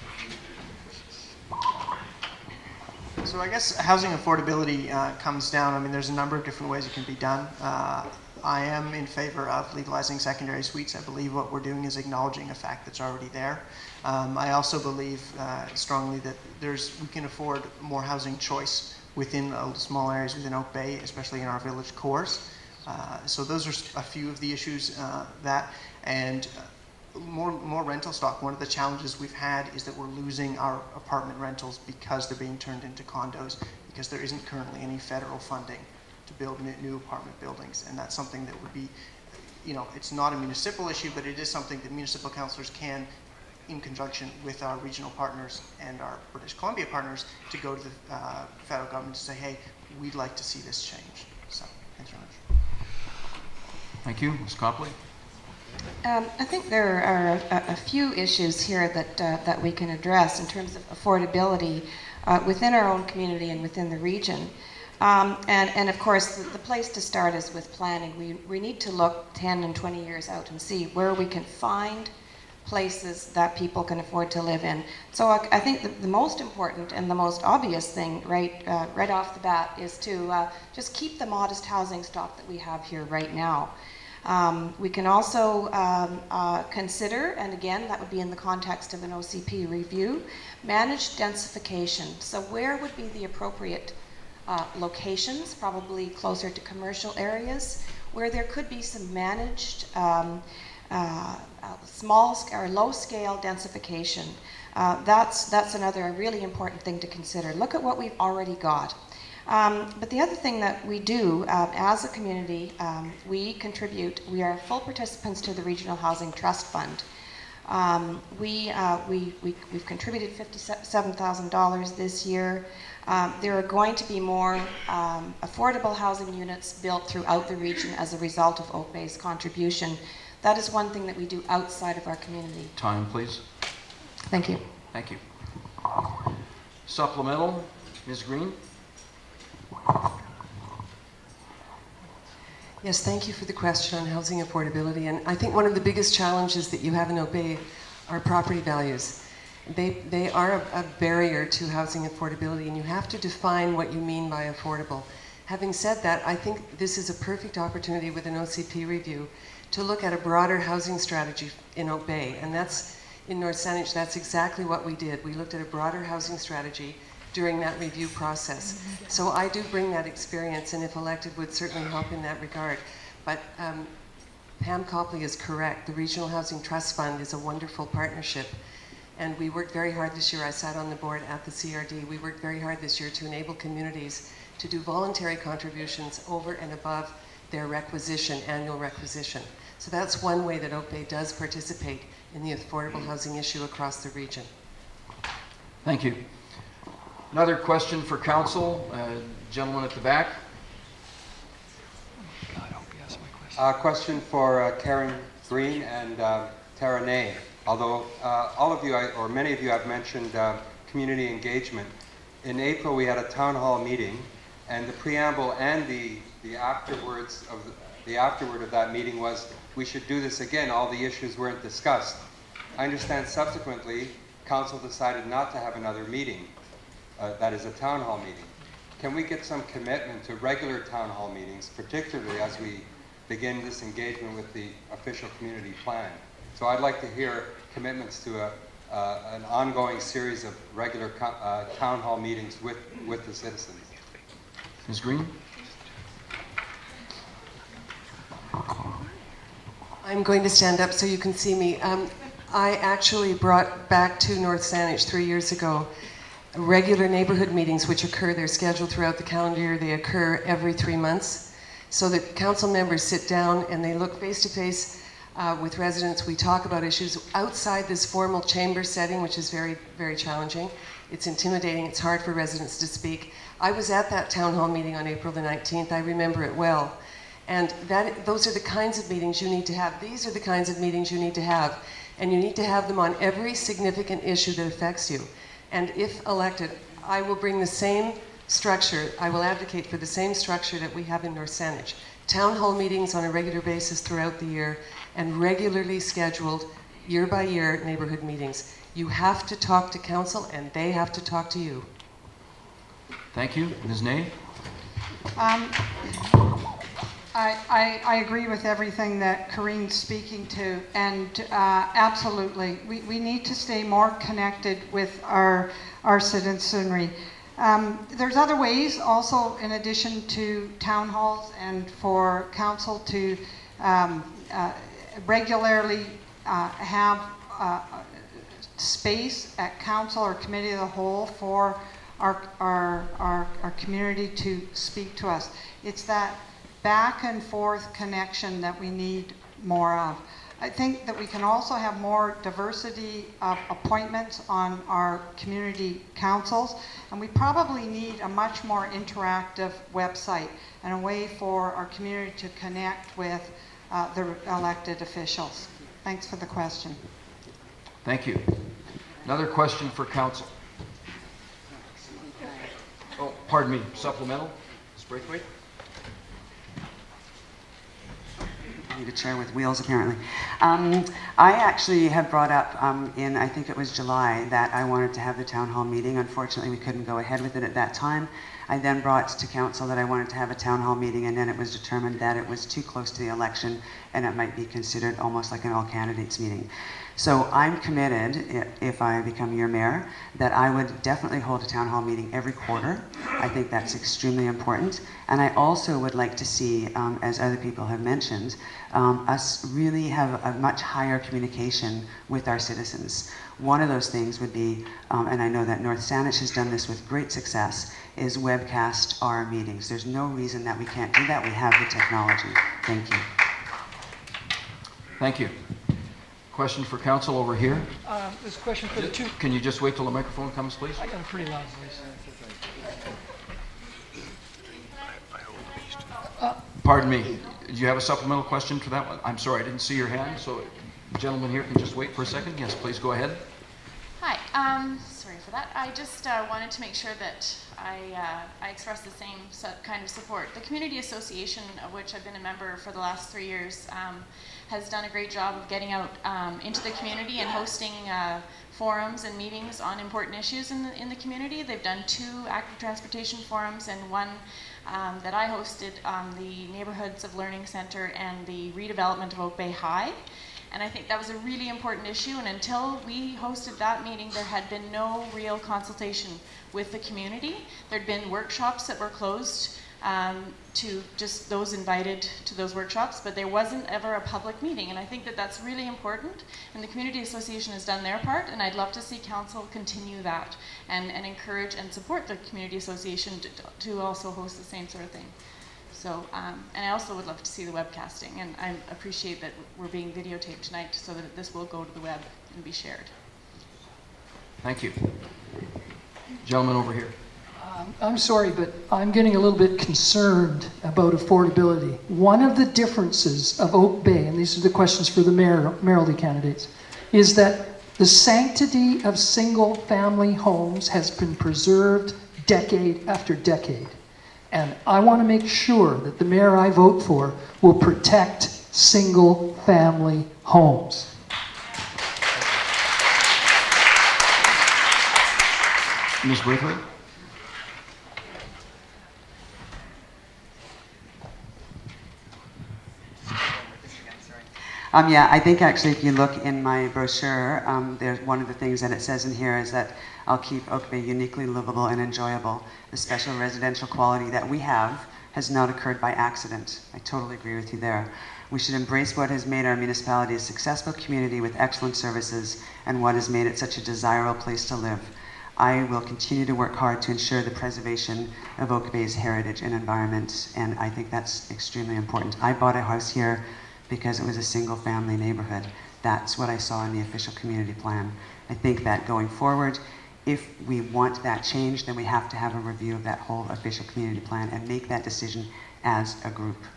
So I guess housing affordability uh, comes down, I mean, there's a number of different ways it can be done. Uh, I am in favor of legalizing secondary suites. I believe what we're doing is acknowledging a fact that's already there. Um, I also believe uh, strongly that there's, we can afford more housing choice within uh, small areas within Oak Bay, especially in our village cores. Uh, so those are a few of the issues uh, that, and uh, more, more rental stock. One of the challenges we've had is that we're losing our apartment rentals because they're being turned into condos, because there isn't currently any federal funding to build new apartment buildings. And that's something that would be, you know, it's not a municipal issue, but it is something that municipal councillors can, in conjunction with our regional partners and our British Columbia partners, to go to the uh, federal government to say, hey, we'd like to see this change. So, thanks very much. Thank you. Miz Copley? Um, I think there are a, a few issues here that, uh, that we can address in terms of affordability uh, within our own community and within the region. Um, and, and of course, the, the place to start is with planning. We, we need to look ten and twenty years out and see where we can find places that people can afford to live in. So I, I think the, the most important and the most obvious thing right, uh, right off the bat is to uh, just keep the modest housing stock that we have here right now. Um, we can also um, uh, consider, and again, that would be in the context of an O C P review, managed densification. So where would be the appropriate uh, locations, probably closer to commercial areas, where there could be some managed um, uh, uh, small or low scale densification. Uh, that's, that's another really important thing to consider. Look at what we've already got. Um, but the other thing that we do uh, as a community, um, we contribute, we are full participants to the Regional Housing Trust Fund. Um, we, uh, we, we, we've contributed fifty-seven thousand dollars this year. Um, there are going to be more um, affordable housing units built throughout the region as a result of Oak Bay's contribution. That is one thing that we do outside of our community. Time, please. Thank you. Thank you. Supplemental, Miz Green? Yes, thank you for the question on housing affordability. And I think one of the biggest challenges that you have in Oak Bay are property values. They, they are a, a barrier to housing affordability, and you have to define what you mean by affordable. Having said that, I think this is a perfect opportunity with an O C P review to look at a broader housing strategy in Oak Bay. And that's, in North Saanich, that's exactly what we did. We looked at a broader housing strategy during that review process. So I do bring that experience, and if elected would certainly help in that regard. But um, Pam Copley is correct. The Regional Housing Trust Fund is a wonderful partnership, and we worked very hard this year. I sat on the board at the C R D. We worked very hard this year to enable communities to do voluntary contributions over and above their requisition, annual requisition. So that's one way that Oak Bay does participate in the affordable housing issue across the region. Thank you. Another question for council, uh, gentleman at the back. A uh, question for uh, Karen Green and uh, Tara Ney. Although uh, all of you, or many of you, have mentioned uh, community engagement. In April, we had a town hall meeting, and the preamble and the the afterwards of the, the afterward of that meeting was we should do this again. All the issues weren't discussed. I understand subsequently, council decided not to have another meeting. Uh, that is a town hall meeting. Can we get some commitment to regular town hall meetings, particularly as we begin this engagement with the official community plan? So I'd like to hear commitments to a, uh, an ongoing series of regular uh, town hall meetings with, with the citizens. Miz Green? I'm going to stand up so you can see me. Um, I actually brought back to North Saanich three years ago regular neighborhood meetings, which occur, they're scheduled throughout the calendar year, they occur every three months, so that council members sit down and they look face to face uh, with residents. We talk about issues outside this formal chamber setting, which is very, very challenging. It's intimidating, it's hard for residents to speak. I was at that town hall meeting on April the nineteenth, I remember it well. And that, those are the kinds of meetings you need to have. These are the kinds of meetings you need to have. And you need to have them on every significant issue that affects you. And if elected, I will bring the same structure, I will advocate for the same structure that we have in North Saanich. Town hall meetings on a regular basis throughout the year and regularly scheduled year by year neighborhood meetings. You have to talk to council and they have to talk to you. Thank you. Miz Ney? Um, I, I, I agree with everything that Corinne's speaking to, and uh, absolutely, we, we need to stay more connected with our, our citizenry. Um, there's other ways also, in addition to town halls, and for council to um, uh, regularly uh, have uh, space at council or committee of the whole for our, our, our, our community to speak to us. It's that back and forth connection that we need more of. I think that we can also have more diversity of appointments on our community councils, and we probably need a much more interactive website and a way for our community to connect with uh, the elected officials. Thanks for the question. Thank you. Another question for council. Oh, pardon me, supplemental? Miz Braithwaite? I need a chair with wheels, apparently. Um, I actually have brought up um, in, I think it was July, that I wanted to have the town hall meeting. Unfortunately, we couldn't go ahead with it at that time. I then brought to council that I wanted to have a town hall meeting, and then it was determined that it was too close to the election and it might be considered almost like an all candidates meeting. So I'm committed, if I become your mayor, that I would definitely hold a town hall meeting every quarter. I think that's extremely important. And I also would like to see, um, as other people have mentioned, um, us really have a much higher communication with our citizens. One of those things would be, um, and I know that North Saanich has done this with great success, is webcast our meetings. There's no reason that we can't do that. We have the technology. Thank you. Thank you. Question for council over here. Uh, this question for the two. Can you just wait till the microphone comes, please? I got a pretty loud voice. Uh, Pardon me. Do you have a supplemental question for that one? I'm sorry, I didn't see your hand, so the gentleman here can just wait for a second. Yes, please go ahead. Hi. Um, sorry for that. I just uh, wanted to make sure that I, uh, I express the same kind of support. The Community Association, of which I've been a member for the last three years, um, has done a great job of getting out um, into the community and hosting uh, forums and meetings on important issues in the, in the community. They've done two active transportation forums and one um, that I hosted on the Neighborhoods of Learning Center and the redevelopment of Oak Bay High. And I think that was a really important issue, and until we hosted that meeting, there had been no real consultation with the community. There'd been workshops that were closed um, to just those invited to those workshops, but there wasn't ever a public meeting, and I think that that's really important, and the Community Association has done their part, and I'd love to see council continue that and, and encourage and support the Community Association to, to also host the same sort of thing. So, um, and I also would love to see the webcasting, and I appreciate that we're being videotaped tonight so that this will go to the web and be shared. Thank you. Gentleman over here. Um, I'm sorry, but I'm getting a little bit concerned about affordability. One of the differences of Oak Bay, and these are the questions for the mayor, mayoralty candidates, is that the sanctity of single-family homes has been preserved decade after decade. And I want to make sure that the mayor I vote for will protect single-family homes. Miz Braithwaite? Um, yeah, I think actually if you look in my brochure, um, there's one of the things that it says in here is that I'll keep Oak Bay uniquely livable and enjoyable. The special residential quality that we have has not occurred by accident. I totally agree with you there. We should embrace what has made our municipality a successful community with excellent services and what has made it such a desirable place to live. I will continue to work hard to ensure the preservation of Oak Bay's heritage and environment, and I think that's extremely important. I bought a house here because it was a single-family neighborhood. That's what I saw in the official community plan. I think that going forward, if we want that change, then we have to have a review of that whole official community plan and make that decision as a group.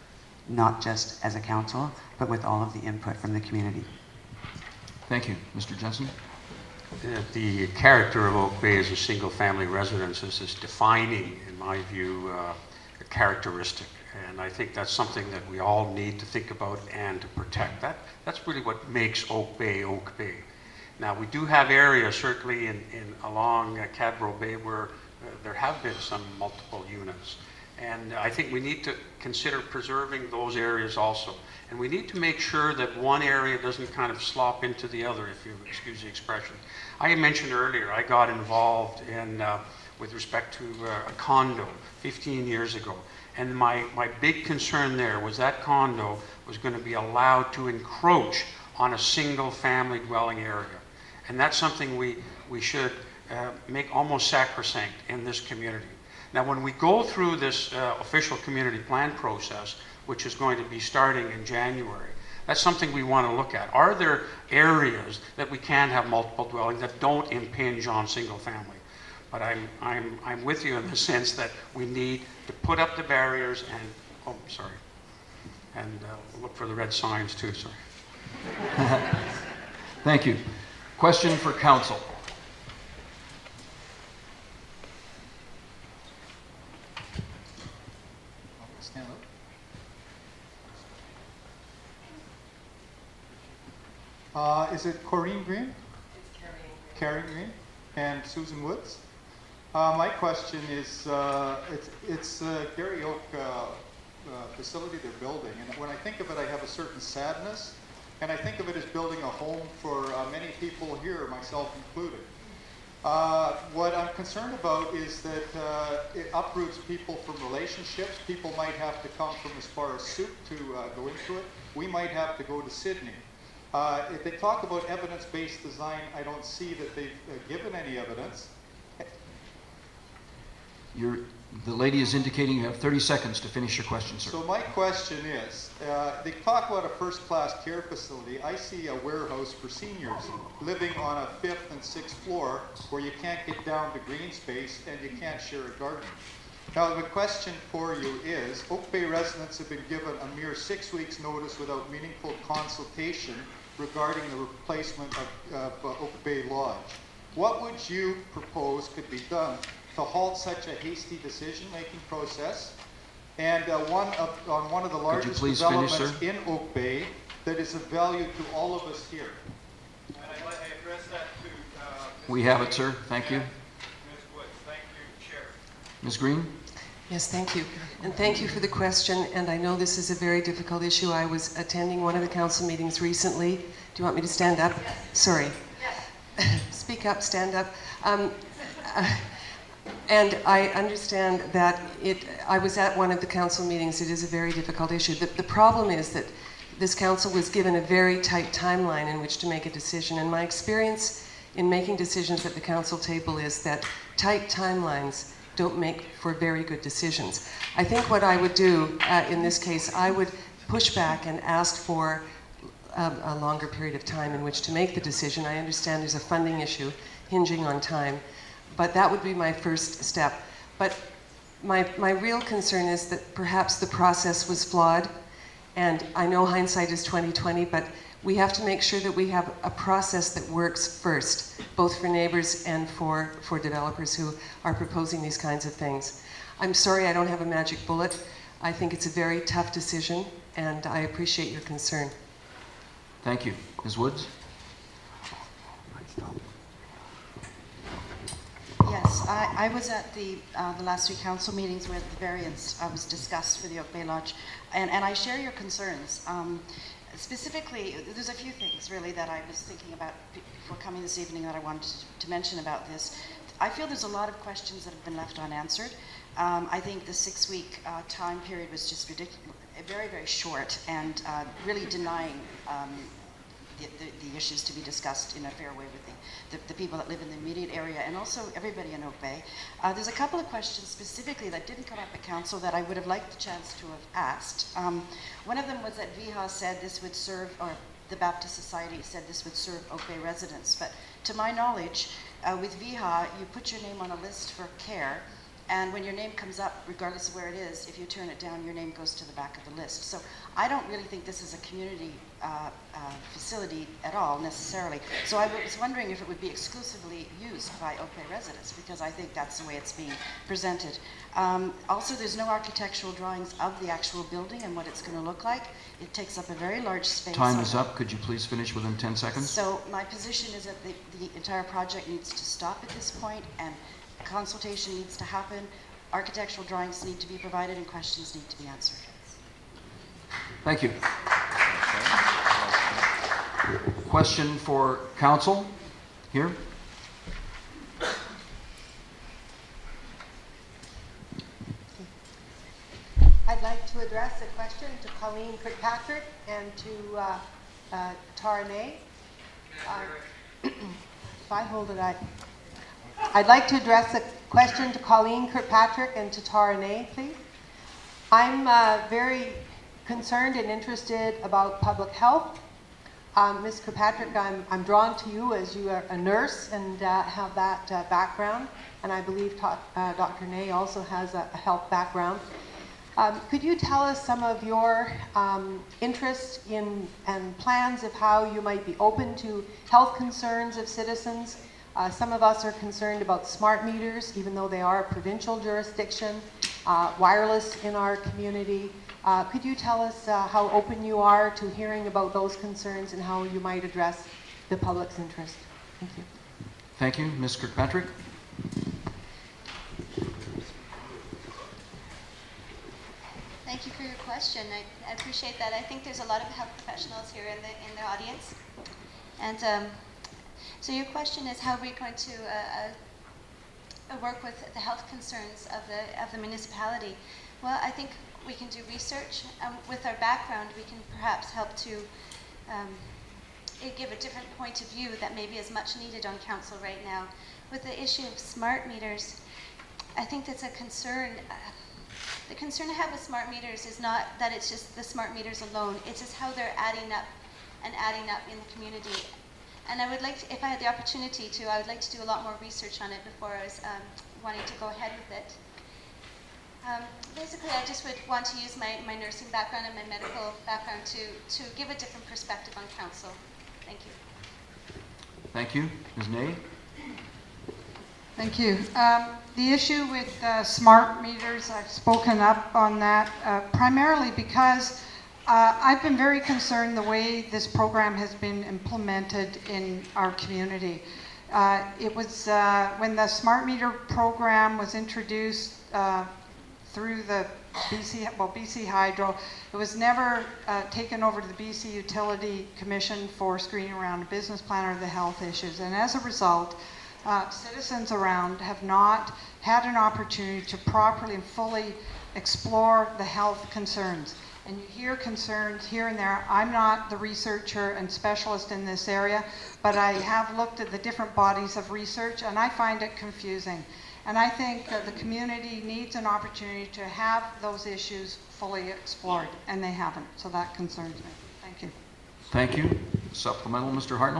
not just as a council, but with all of the input from the community. Thank you. Mister Jensen? Uh, The character of Oak Bay as a single-family residence is this defining, in my view, uh, characteristic. And I think that's something that we all need to think about and to protect. That, that's really what makes Oak Bay Oak Bay. Now, we do have areas, certainly in, in along uh, Cadbro Bay, where uh, there have been some multiple units. And I think we need to consider preserving those areas also. And we need to make sure that one area doesn't kind of slop into the other, if you excuse the expression. I mentioned earlier, I got involved in, uh, with respect to uh, a condo fifteen years ago. And my, my big concern there was that condo was going to be allowed to encroach on a single family dwelling area. And that's something we, we should uh, make almost sacrosanct in this community. Now, when we go through this uh, official community plan process, which is going to be starting in January, that's something we want to look at. Are there areas that we can have multiple dwellings that don't impinge on single family? But I'm, I'm, I'm with you in the sense that we need to put up the barriers and, oh, sorry, and uh, look for the red signs too, sorry. Thank you. Question for council. Stand up. Uh, is it Corrine Green? It's Carrie Green. Carrie Green and Susan Woods. Uh, my question is, uh, it's, it's uh, Gary Oak uh, uh, facility they're building, and when I think of it, I have a certain sadness, and I think of it as building a home for uh, many people here, myself included. Uh, what I'm concerned about is that uh, it uproots people from relationships. People might have to come from as far as Soup to uh, go into it. We might have to go to Sydney. Uh, if they talk about evidence-based design, I don't see that they've uh, given any evidence. You're, the lady is indicating you have thirty seconds to finish your question, sir. So my question is, uh, they talk about a first-class care facility. I see a warehouse for seniors living on a fifth and sixth floor where you can't get down to green space and you can't share a garden. Now the question for you is, Oak Bay residents have been given a mere six weeks notice without meaningful consultation regarding the replacement of uh, Oak Bay Lodge. What would you propose could be done to halt such a hasty decision-making process, and uh, one of, on one of the largest developments finish, in Oak Bay that is of value to all of us here? And I'd like to address that to uh, We have it, sir. Thank you. Miz Woods. Thank you, Chair. Miz Green? Yes, thank you. And thank you for the question. And I know this is a very difficult issue. I was attending one of the council meetings recently. Do you want me to stand up? Yes. Sorry. Yes. Speak up, stand up. Um, uh, and I understand that it, I was at one of the council meetings. It is a very difficult issue. The, the problem is that this council was given a very tight timeline in which to make a decision. And my experience in making decisions at the council table is that tight timelines don't make for very good decisions. I think what I would do uh, in this case, I would push back and ask for a, a longer period of time in which to make the decision. I understand there's a funding issue hinging on time, but that would be my first step. But my, my real concern is that perhaps the process was flawed, and I know hindsight is twenty twenty, but we have to make sure that we have a process that works first, both for neighbors and for, for developers who are proposing these kinds of things. I'm sorry I don't have a magic bullet. I think it's a very tough decision, and I appreciate your concern. Thank you. Miz Woods? Yes, I, I was at the, uh, the last three council meetings where the variance uh, was discussed for the Oak Bay Lodge, and, and I share your concerns. Um, Specifically, there's a few things really that I was thinking about before coming this evening that I wanted to, to mention about this. I feel there's a lot of questions that have been left unanswered. Um, I think the six-week uh, time period was just ridiculous, very, very short, and uh, really denying um, the, the, the issues to be discussed in a fair way with the, the, the people that live in the immediate area and also everybody in Oak Bay. Uh, there's a couple of questions specifically that didn't come up at council that I would have liked the chance to have asked. Um, one of them was that V H A said this would serve, or the Baptist Society said this would serve Oak Bay residents, but to my knowledge, uh, with V H A, you put your name on a list for care, And when your name comes up, regardless of where it is, if you turn it down, your name goes to the back of the list. So I don't really think this is a community uh, uh, facility at all, necessarily. So I was wondering if it would be exclusively used by Oak Bay residents, because I think that's the way it's being presented. Um, also, there's no architectural drawings of the actual building and what it's going to look like. It takes up a very large space. Time is up. Could you please finish within ten seconds? So my position is that the, the entire project needs to stop at this point, and consultation needs to happen, architectural drawings need to be provided, and questions need to be answered. Thank you. Question for council here. I'd like to address a question to Colleen Kirkpatrick and to uh, uh, Tara Nay. Uh, if I hold it, I... I'd like to address a question to Colleen Kirkpatrick and to Tara Nay, please. I'm uh, very concerned and interested about public health. Um, Miz Kirkpatrick, I'm, I'm drawn to you as you are a nurse and uh, have that uh, background, and I believe uh, Doctor Nay also has a, a health background. Um, could you tell us some of your um, interest in and plans of how you might be open to health concerns of citizens? Uh, some of us are concerned about smart meters, even though they are a provincial jurisdiction, uh, wireless in our community. Uh, could you tell us uh, how open you are to hearing about those concerns and how you might address the public's interest? Thank you. Thank you. Miz Kirkpatrick. Thank you for your question. I, I appreciate that. I think there's a lot of health professionals here in the in the audience, and um, so your question is how are we going to uh, uh, work with the health concerns of the of the municipality? Well, I think we can do research. Um, with our background, we can perhaps help to um, give a different point of view that maybe is much needed on council right now. With the issue of smart meters, I think that's a concern. Uh, The concern I have with smart meters is not that it's just the smart meters alone, it's just how they're adding up and adding up in the community. And I would like to, if I had the opportunity to, I would like to do a lot more research on it before I was um, wanting to go ahead with it. Um, basically, I just would want to use my, my nursing background and my medical background to, to give a different perspective on council. Thank you. Thank you. Miz Nay. Thank you. Um, the issue with uh, smart meters, I've spoken up on that uh, primarily because uh, I've been very concerned the way this program has been implemented in our community. Uh, it was uh, when the smart meter program was introduced uh, through the B C, well, B C Hydro, it was never uh, taken over to the B C Utility Commission for screening around a business plan or the health issues. And as a result, Uh, citizens around have not had an opportunity to properly and fully explore the health concerns. And you hear concerns here and there. I'm not the researcher and specialist in this area, but I have looked at the different bodies of research and I find it confusing. And I think uh, the community needs an opportunity to have those issues fully explored, and they haven't. So that concerns me. Thank you. Thank you. Supplemental, Mister Hartnell.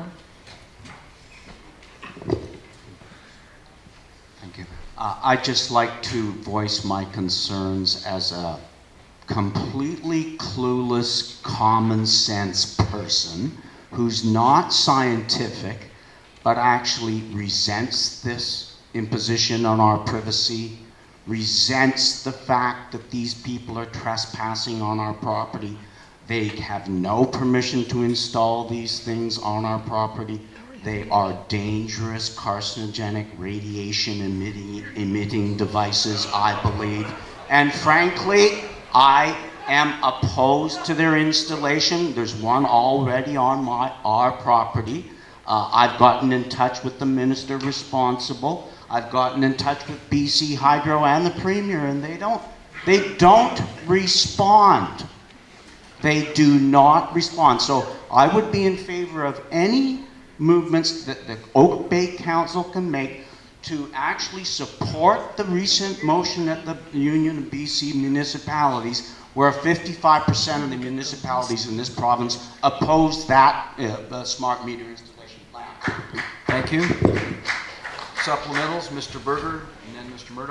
Thank you. Uh, I'd just like to voice my concerns as a completely clueless, common sense person who's not scientific, but actually resents this imposition on our privacy, resents the fact that these people are trespassing on our property. They have no permission to install these things on our property. They are dangerous, carcinogenic, radiation emitting, emitting devices, I believe. And frankly, I am opposed to their installation. There's one already on my, our property. Uh, I've gotten in touch with the minister responsible. I've gotten in touch with B C Hydro and the Premier, and they don't, they don't respond. They do not respond. So I would be in favor of any movements that the Oak Bay Council can make to actually support the recent motion at the Union of B C Municipalities, where fifty-five percent of the municipalities in this province oppose that uh, smart meter installation plan. Thank you. Supplementals, Mister Berger and then Mister Murdoch.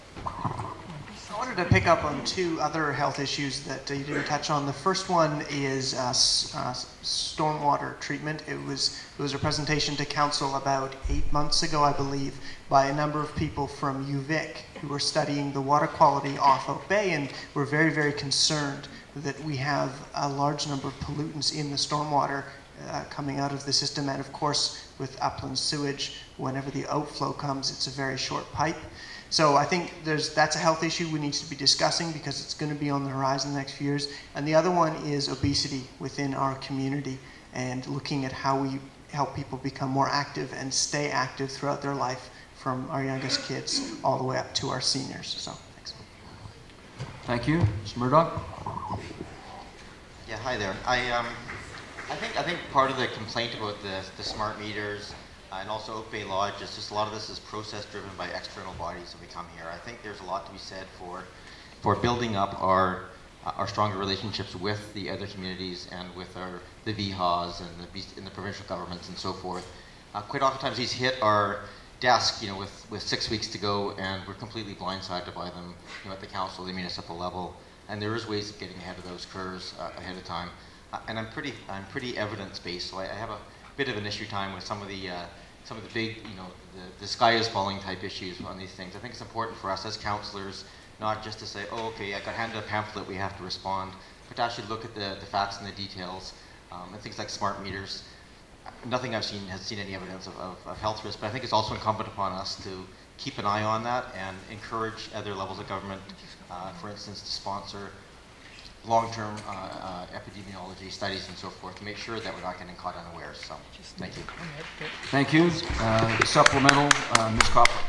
I wanted to pick up on two other health issues that uh, you didn't touch on. The first one is uh, s- uh, stormwater treatment. It was it was a presentation to council about eight months ago, I believe, by a number of people from U V I C who were studying the water quality off Oak Bay, and were very, very concerned that we have a large number of pollutants in the stormwater uh, coming out of the system. And of course, with upland sewage, whenever the outflow comes, it's a very short pipe. So I think there's, that's a health issue we need to be discussing because it's going to be on the horizon in the next few years. And the other one is obesity within our community and looking at how we help people become more active and stay active throughout their life, from our youngest kids all the way up to our seniors. So thanks. Thank you. Mister Murdoch? Yeah, hi there. I, um, I think I think part of the complaint about the, the smart meters Uh, and also Oak Bay Lodge, it's just a lot of this is process driven by external bodies that we come here. I think there's a lot to be said for for building up our uh, our stronger relationships with the other communities and with our the V H As and the and the provincial governments and so forth. Uh, quite oftentimes these hit our desk, you know, with, with six weeks to go, and we're completely blindsided by them, you know, at the council, the municipal level. And there is ways of getting ahead of those curves uh, ahead of time. Uh, and I'm pretty I'm pretty evidence based, so I, I have a bit of an issue time with some of the uh, some of the big, you know, the, the sky is falling type issues on these things. I think it's important for us as councillors not just to say, oh, okay, I got handed a pamphlet, we have to respond, but to actually look at the, the facts and the details, um, and things like smart meters. Nothing I've seen has seen any evidence of, of, of health risk, but I think it's also incumbent upon us to keep an eye on that and encourage other levels of government, uh, for instance, to sponsor long-term uh, uh, epidemiology studies and so forth to make sure that we're not getting caught unawares. So, thank you. Thank you. Uh, supplemental, uh, Miz Copley.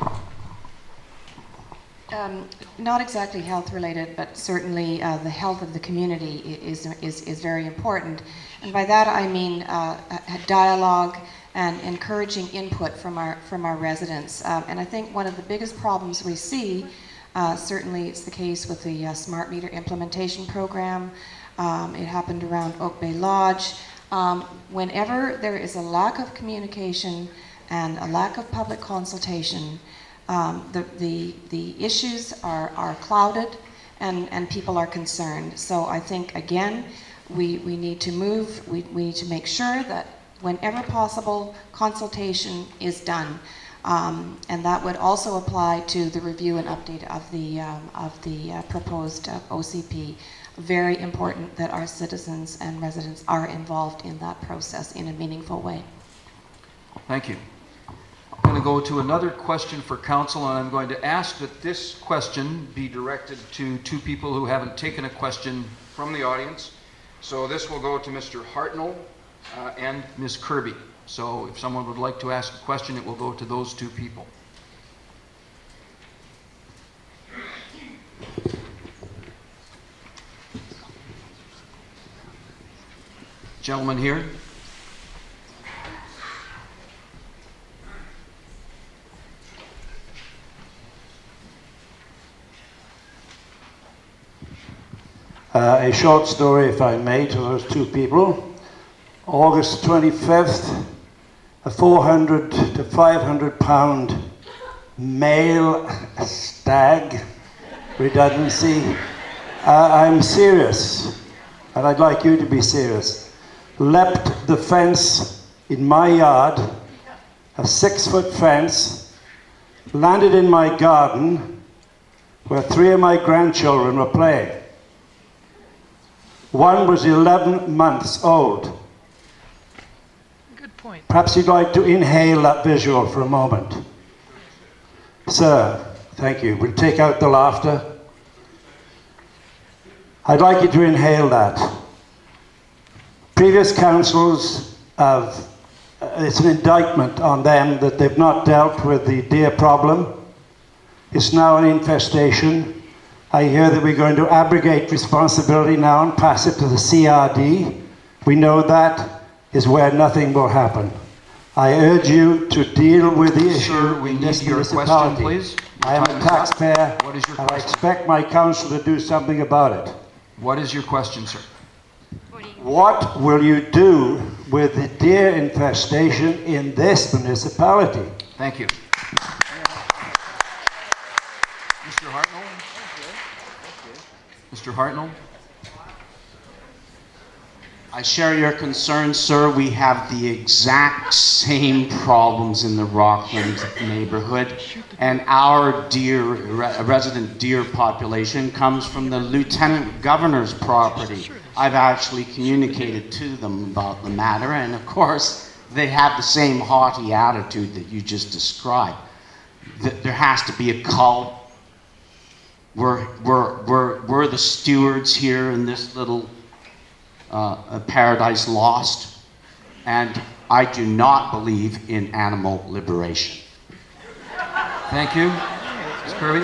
Um, not exactly health related, but certainly uh, the health of the community is, is, is very important. And by that I mean uh, a dialogue and encouraging input from our, from our residents. Um, and I think one of the biggest problems we see, uh, certainly it's the case with the uh, smart meter implementation program. Um, it happened around Oak Bay Lodge. Um, whenever there is a lack of communication and a lack of public consultation, Um, the, the, the issues are, are clouded and, and people are concerned. So I think, again, we, we need to move, we, we need to make sure that whenever possible, consultation is done. Um, and that would also apply to the review and update of the, um, of the uh, proposed uh, O C P. Very important that our citizens and residents are involved in that process in a meaningful way. Thank you. I'm going to go to another question for council, and I'm going to ask that this question be directed to two people who haven't taken a question from the audience. So this will go to Mister Hartnell uh, and Miz Kirby. So if someone would like to ask a question, it will go to those two people. Gentleman here. Uh, a short story, if I may, to those two people. August twenty-fifth, a four hundred to five hundred pound male stag, redundancy. Uh, I'm serious, and I'd like you to be serious. Leapt the fence in my yard, a six foot fence, landed in my garden where three of my grandchildren were playing. One was eleven months old. Good point. Perhaps you'd like to inhale that visual for a moment. Sir, thank you. We'll take out the laughter. I'd like you to inhale that. Previous councils have, uh, it's an indictment on them that they've not dealt with the deer problem. It's now an infestation. I hear that we're going to abrogate responsibility now and pass it to the C R D. We know that is where nothing will happen. I urge you to deal with the issue. Sir, we in need this your question, municipality. please. I am a taxpayer, What is your and I question? expect my council to do something about it. What is your question, sir? What will you do with the deer infestation in this municipality? Thank you. Mister Hartnell? I share your concern, sir. We have the exact same problems in the Rockland neighborhood, and our deer, re resident deer population comes from the Lieutenant Governor's property. I've actually communicated to them about the matter, and of course, they have the same haughty attitude that you just described. That there has to be a cull. We're, we're, we're, we're the stewards here in this little Uh, a paradise lost, and I do not believe in animal liberation. Thank you. Miz Kirby?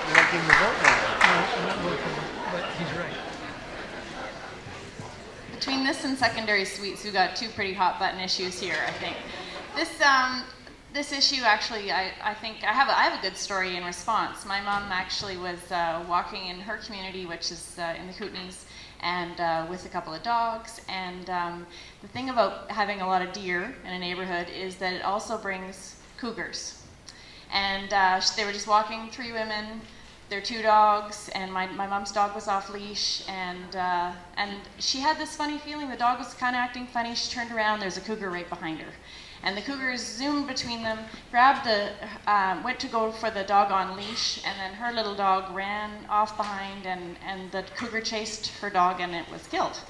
Between this and secondary suites, we've got two pretty hot button issues here, I think. This, um, this issue actually, I, I think, I have, a, I have a good story in response. My mom actually was uh, walking in her community, which is uh, in the Kootenays, and uh, with a couple of dogs. And um, the thing about having a lot of deer in a neighborhood is that it also brings cougars. And uh, they were just walking, three women, their two dogs, and my, my mom's dog was off leash, and, uh, and she had this funny feeling. The dog was kind of acting funny. She turned around, there's a cougar right behind her. And the cougars zoomed between them, grabbed the, uh, went to go for the dog on leash, and then her little dog ran off behind, and, and the cougar chased her dog, and it was killed.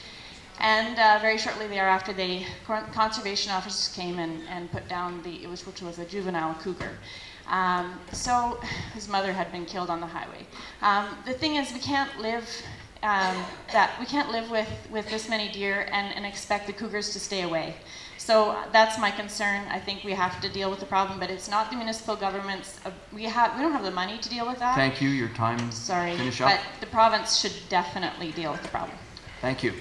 And uh, very shortly thereafter, the conservation officers came and, and put down the, it was, which was a juvenile cougar. Um, so his mother had been killed on the highway. Um, the thing is, we can't live um, that we can't live with with this many deer and, and expect the cougars to stay away. So that's my concern. I think we have to deal with the problem, but it's not the municipal governments. Uh, we have we don't have the money to deal with that. Thank you. Your time. Sorry, finish up. but the province should definitely deal with the problem. Thank you.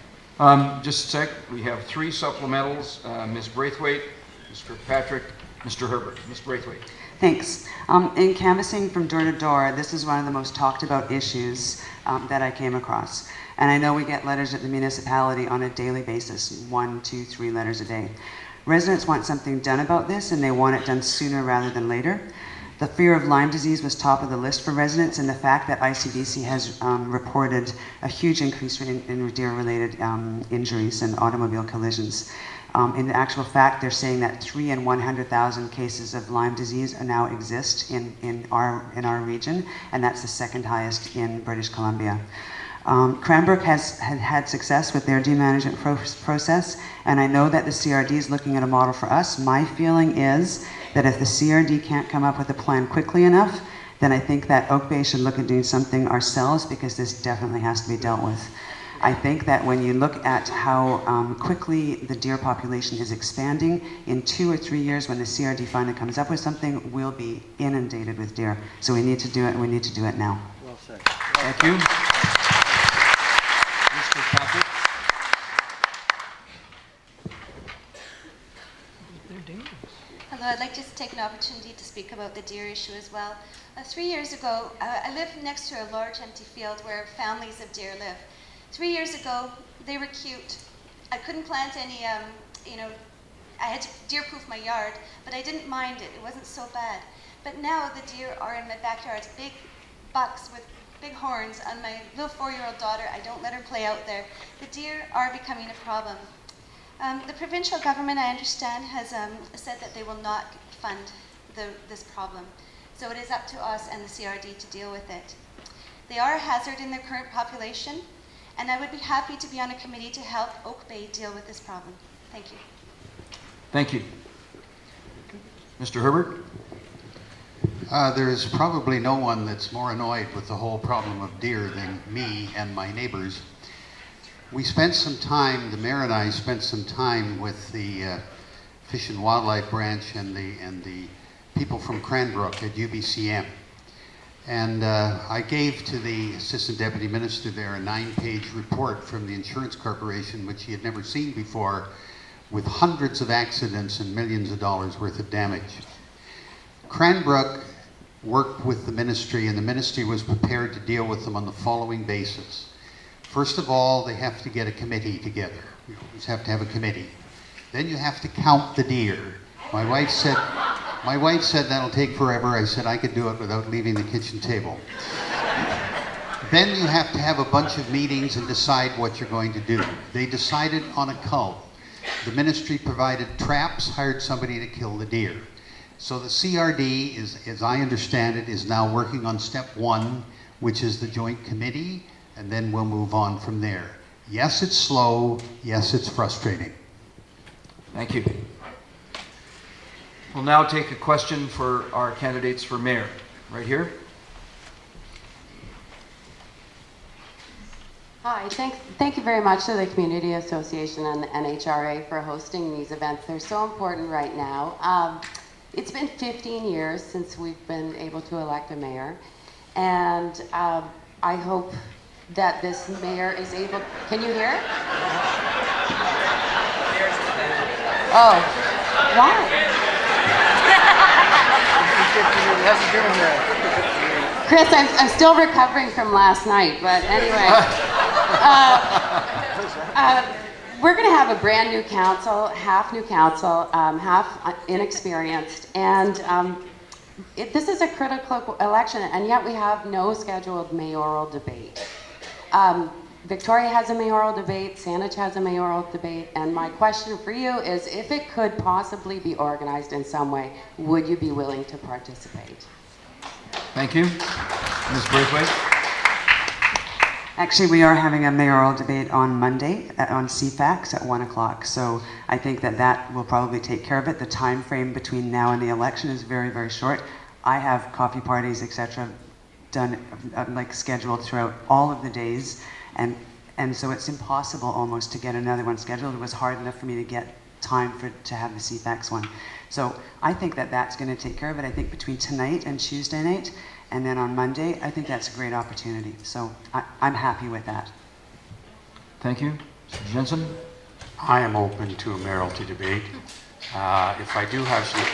Um, just a sec. We have three supplementals. Uh, Miz Braithwaite, Mister Patrick, Mister Herbert. Miz Braithwaite. Thanks. Um, in canvassing from door to door, this is one of the most talked about issues um, that I came across. And I know we get letters at the municipality on a daily basis, one, two, three letters a day. Residents want something done about this, and they want it done sooner rather than later. The fear of Lyme disease was top of the list for residents, and the fact that I C B C has um, reported a huge increase in, in deer-related um, injuries and automobile collisions. Um, in actual fact, they're saying that three in one hundred thousand cases of Lyme disease now exist in, in, our, in our region, and that's the second highest in British Columbia. Um, Cranbrook has had, had success with their demanagement pro process, and I know that the C R D is looking at a model for us. My feeling is that if the C R D can't come up with a plan quickly enough, then I think that Oak Bay should look at doing something ourselves, because this definitely has to be dealt with. I think that when you look at how um, quickly the deer population is expanding, in two or three years when the C R D finally comes up with something, we'll be inundated with deer. So we need to do it, and we need to do it now. Well said. Thank you. Mister Patrick. Hello, I'd like to just take an opportunity to speak about the deer issue as well. Uh, three years ago, uh, I lived next to a large empty field where families of deer live. Three years ago, they were cute. I couldn't plant any, um, you know, I had to deer-proof my yard, but I didn't mind it. It wasn't so bad. But now the deer are in my backyard, big bucks with big horns. On my little four-year-old daughter, I don't let her play out there. The deer are becoming a problem. Um, the provincial government, I understand, has um, said that they will not fund the, this problem. So it is up to us and the C R D to deal with it. They are a hazard in their current population, and I would be happy to be on a committee to help Oak Bay deal with this problem. Thank you. Thank you. Mister Herbert? Uh, there is probably no one that's more annoyed with the whole problem of deer than me and my neighbors. We spent some time, the mayor and I spent some time with the uh, Fish and Wildlife Branch and the, and the people from Cranbrook at U B C M. And uh, I gave to the Assistant Deputy Minister there a nine-page report from the Insurance Corporation, which he had never seen before, with hundreds of accidents and millions of dollars worth of damage. Cranbrook worked with the ministry, and the ministry was prepared to deal with them on the following basis. First of all, they have to get a committee together. You always have to have a committee. Then you have to count the deer. My wife said, my wife said that'll take forever. I said I could do it without leaving the kitchen table. Then you have to have a bunch of meetings and decide what you're going to do. They decided on a cull. The ministry provided traps, hired somebody to kill the deer. So the C R D, is, as I understand it, is now working on step one, which is the joint committee, and then we'll move on from there. Yes, it's slow. Yes, it's frustrating. Thank you. We'll now take a question for our candidates for mayor. Right here. Hi, thanks, thank you very much to the Community Association and the N H R A for hosting these events. They're so important right now. Um, it's been fifteen years since we've been able to elect a mayor, and um, I hope that this mayor is able, can you hear? Oh, why? Chris, I'm, I'm still recovering from last night, but anyway. uh, uh, we're going to have a brand new council, half new council, um, half inexperienced, and um, it, this is a critical election, and yet we have no scheduled mayoral debate. Um, Victoria has a mayoral debate, Saanich has a mayoral debate, and my question for you is, if it could possibly be organized in some way, would you be willing to participate? Thank you. Miz Braithwaite. Actually, we are having a mayoral debate on Monday at, on C FAX at one o'clock, so I think that that will probably take care of it. The time frame between now and the election is very, very short. I have coffee parties, et cetera, done uh, like scheduled throughout all of the days, and and so it's impossible almost to get another one scheduled. It was hard enough for me to get time for to have the C FAX one. So I think that that's going to take care of it. I think between tonight and Tuesday night, and then on Monday, I think that's a great opportunity. So I, I'm happy with that. Thank you. Mister Jensen? I am open to a mayoralty debate. Uh, if I do have some,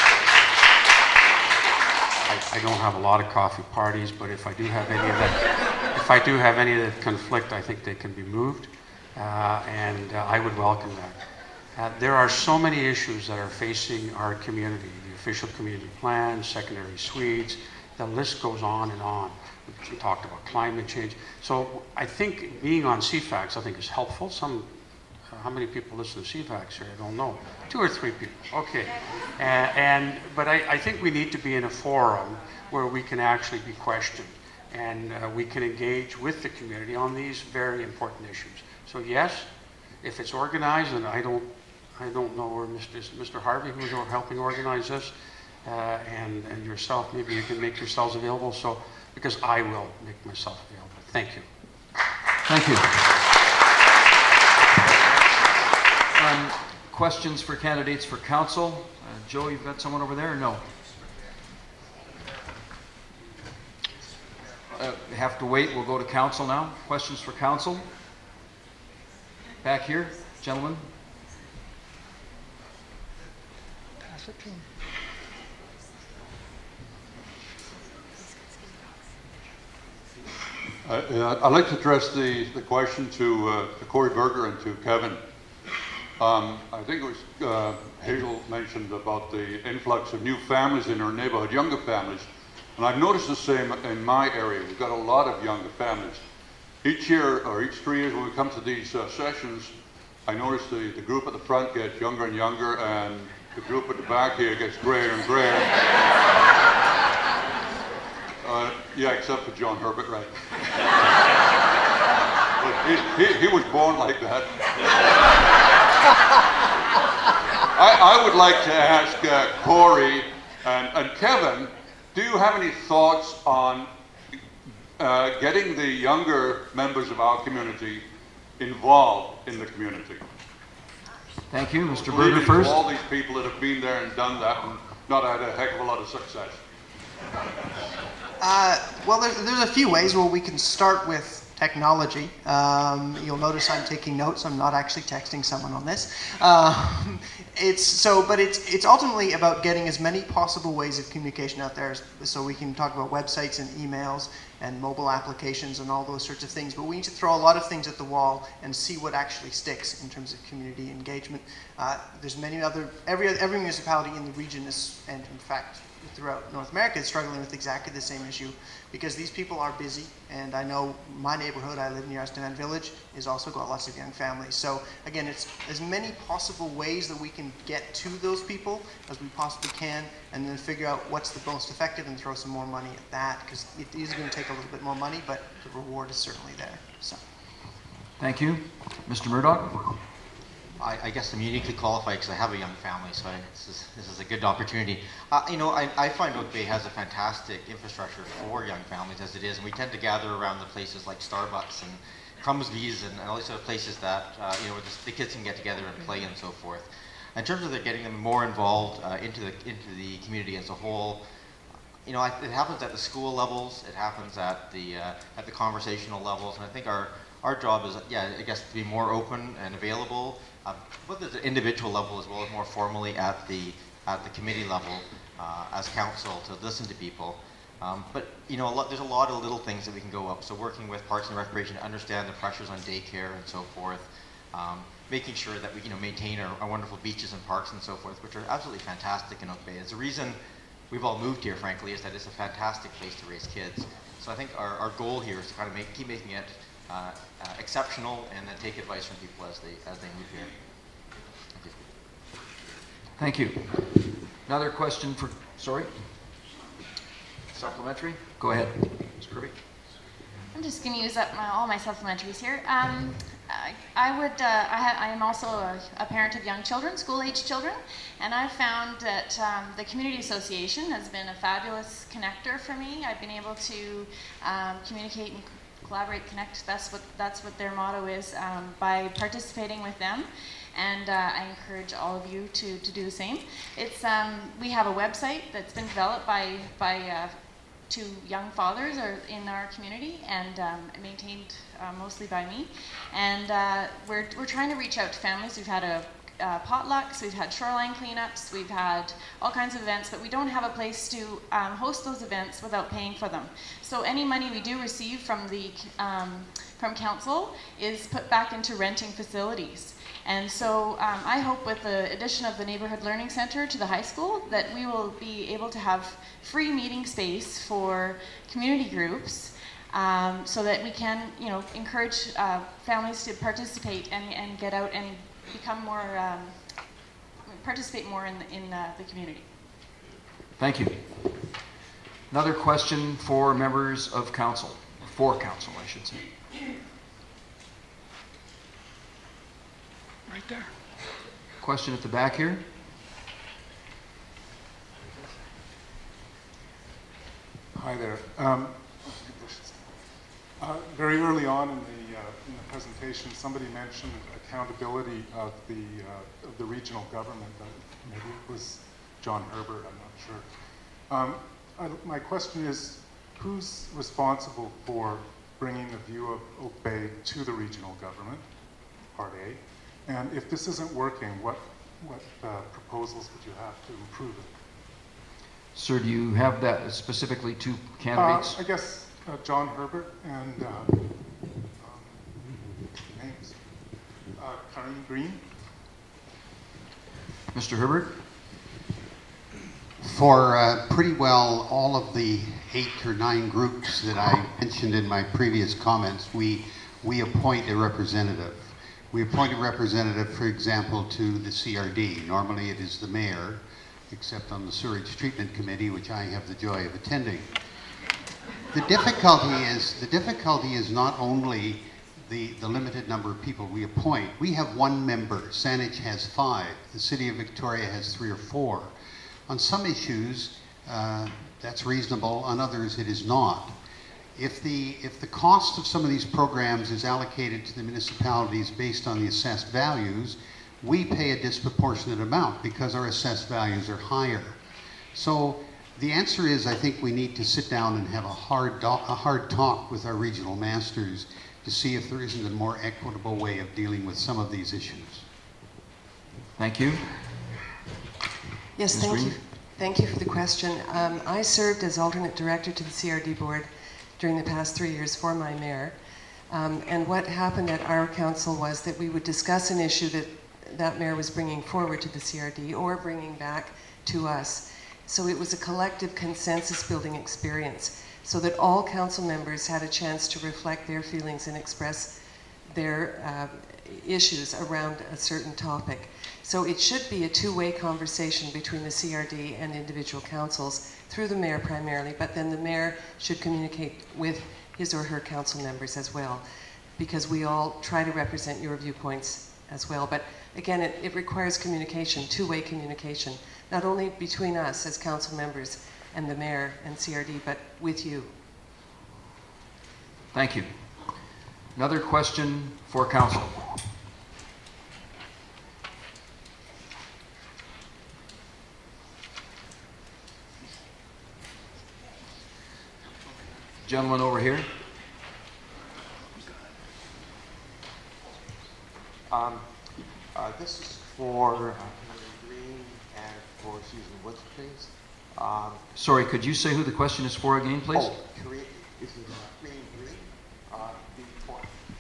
I, I don't have a lot of coffee parties, but if I do have any of that, if I do have any that conflict, I think they can be moved, uh, and uh, I would welcome that. Uh, there are so many issues that are facing our community, the official community plan, secondary suites, the list goes on and on. We talked about climate change. So I think being on C FAX, I think is helpful. Some, uh, how many people listen to C FAX here? I don't know. Two or three people, okay. Uh, and, but I, I think we need to be in a forum where we can actually be questioned and uh, we can engage with the community on these very important issues. So yes, if it's organized, and I don't, I don't know where Mister Mister Harvey, who's helping organize this, uh, and, and yourself, maybe you can make yourselves available, so, because I will make myself available. Thank you. Thank you. Um, questions for candidates for council? Uh, Joe, you've got someone over there, or no? Uh, have to wait, we'll go to council now. Questions for council? Back here, gentlemen. Pass it to him. Uh, I'd like to address the, the question to, uh, to Corey Berger and to Kevin. Um, I think it was uh, Hazel mentioned about the influx of new families in our neighborhood, younger families. And I've noticed the same in my area. We've got a lot of younger families. Each year, or each three years when we come to these uh, sessions, I notice the, the group at the front gets younger and younger, and the group at the back here gets grayer and grayer. uh, yeah, except for John Herbert, right? But he, he, he was born like that. I, I would like to ask uh, Corey and, and Kevin, do you have any thoughts on uh, getting the younger members of our community involved in the community? Thank you. Mister Berger first. All these people that have been there and done that and not had a heck of a lot of success. Uh, well, there's, there's a few ways where we can start with technology. Um, you'll notice I'm taking notes. I'm not actually texting someone on this. Uh, it's so, but it's it's ultimately about getting as many possible ways of communication out there. As, so we can talk about websites and emails and mobile applications and all those sorts of things. But we need to throw a lot of things at the wall and see what actually sticks in terms of community engagement. Uh, there's many other every every municipality in the region is, and in fact, throughout North America is struggling with exactly the same issue, because these people are busy, and I know my neighborhood, I live near Estevan Village, is also got lots of young families. So again, it's as many possible ways that we can get to those people as we possibly can, and then figure out what's the most effective and throw some more money at that, because it is going to take a little bit more money, but the reward is certainly there. So. Thank you. Mister Murdoch? I, I guess I'm uniquely qualified because I have a young family, so I, this, is, this is a good opportunity. Uh, you know, I, I find Oak Bay has a fantastic infrastructure for young families as it is, and we tend to gather around the places like Starbucks and Crumsby's and, and all these sort of places that, uh, you know, where the, the kids can get together and play and so forth. In terms of the, getting them more involved uh, into, the, into the community as a whole, you know, I, it happens at the school levels, it happens at the, uh, at the conversational levels, and I think our, our job is, yeah, I guess, to be more open and available, uh, both at the individual level as well as more formally at the, at the committee level uh, as council to listen to people. Um, but, you know, a lot, there's a lot of little things that we can go up. So working with Parks and Recreation to understand the pressures on daycare and so forth, um, making sure that we, you know, maintain our, our wonderful beaches and parks and so forth, which are absolutely fantastic in Oak Bay. It's the reason we've all moved here, frankly, is that it's a fantastic place to raise kids. So I think our, our goal here is to kind of make, keep making it uh, uh, exceptional, and then take advice from people as they, as they move here. Thank you. Another question for, sorry? Supplementary? Go ahead, Miz Kirby. I'm just going to use up my, all my supplementaries here. Um, I, I would, uh, I, ha I am also a, a parent of young children, school-age children, and I've found that um, the Community Association has been a fabulous connector for me. I've been able to um, communicate and collaborate, connect, that's what, that's what their motto is, um, by participating with them. And uh, I encourage all of you to, to do the same. It's, um, we have a website that's been developed by, by uh, two young fathers are in our community, and um, maintained uh, mostly by me. And uh, we're, we're trying to reach out to families. We've had a uh, potlucks, we've had shoreline cleanups, we've had all kinds of events, but we don't have a place to um, host those events without paying for them. So any money we do receive from the um, from council is put back into renting facilities. And so um, I hope with the addition of the Neighborhood Learning Center to the high school that we will be able to have free meeting space for community groups, um, so that we can, you know, encourage uh, families to participate and, and get out and become more, um, participate more in, the, in uh, the community. Thank you. Another question for members of council, for council, I should say. Right there. Question at the back here. Hi there. Um, uh, very early on in the, uh, in the presentation, somebody mentioned accountability of the, uh, of the regional government. Uh, maybe it was John Herbert, I'm not sure. Um, I, my question is, who's responsible for bringing the view of Oak Bay to the regional government, part A? And if this isn't working, what, what uh, proposals would you have to improve it? Sir, do you have that specifically to candidates? Uh, I guess uh, John Herbert and uh, um, names. Uh, Karim Green. Mister Herbert? For uh, pretty well all of the eight or nine groups that I mentioned in my previous comments, we, we appoint a representative. We appoint a representative, for example, to the C R D. Normally it is the mayor, except on the Sewage Treatment Committee, which I have the joy of attending. The difficulty is, the difficulty is not only the, the limited number of people we appoint. We have one member, Saanich has five, the City of Victoria has three or four. On some issues, uh, that's reasonable, on others it is not. If the, if the cost of some of these programs is allocated to the municipalities based on the assessed values, we pay a disproportionate amount because our assessed values are higher. So the answer is, I think we need to sit down and have a hard, a hard talk with our regional masters to see if there isn't a more equitable way of dealing with some of these issues. Thank you. Yes, Miz thank Green? you. Thank you for the question. Um, I served as alternate director to the C R D board during the past three years for my mayor. Um, and what happened at our council was that we would discuss an issue that that mayor was bringing forward to the C R D or bringing back to us. So it was a collective consensus building experience so that all council members had a chance to reflect their feelings and express their uh, issues around a certain topic. So it should be a two-way conversation between the C R D and individual councils through the mayor primarily, but then the mayor should communicate with his or her council members as well, because we all try to represent your viewpoints as well. But again, it, it requires communication, two-way communication, not only between us as council members and the mayor and C R D, but with you. Thank you. Another question for council. Gentleman over here. Um, uh, this is for uh, Green and for Susan Woods, please. Um, Sorry, could you say who the question is for again, please? Oh, Green, is it uh, Green Green? Uh, the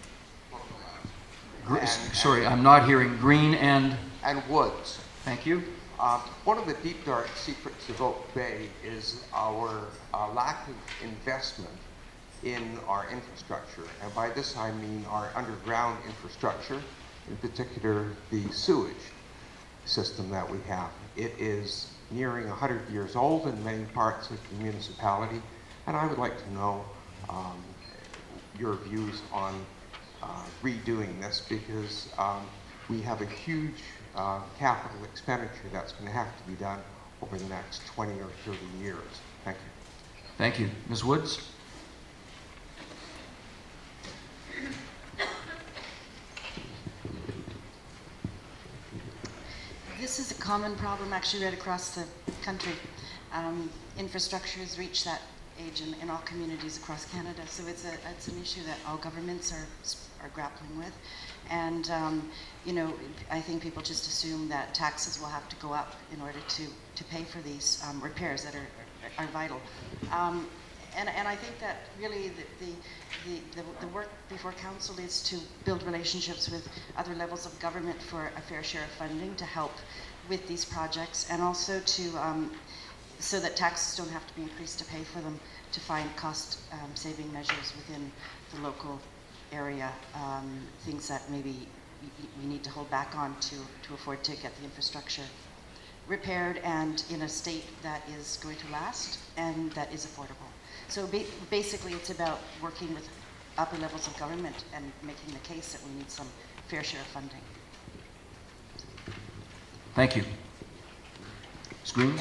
Gr- and, sorry, I'm not hearing. Green and? And Woods. Thank you. Uh, one of the deep, dark secrets of Oak Bay is our uh, lack of investment in our infrastructure. And by this I mean our underground infrastructure, in particular the sewage system that we have. It is nearing one hundred years old in many parts of the municipality, and I would like to know um, your views on uh, redoing this, because um, we have a huge uh, capital expenditure that's going to have to be done over the next twenty or thirty years. Thank you. Thank you. Miz Woods? This is a common problem actually right across the country. Um, infrastructure has reached that age in, in all communities across Canada, so it's a it's an issue that all governments are are grappling with. And um, you know, I think people just assume that taxes will have to go up in order to to pay for these um, repairs that are are vital. Um, and and I think that really the the, the the the work before council is to build relationships with other levels of government for a fair share of funding to help with these projects, and also to um, so that taxes don't have to be increased to pay for them, to find cost um, saving measures within the local area, um, things that maybe we need to hold back on to, to afford to get the infrastructure repaired and in a state that is going to last and that is affordable. So ba basically it's about working with upper levels of government and making the case that we need some fair share of funding. Thank you. Miz Green?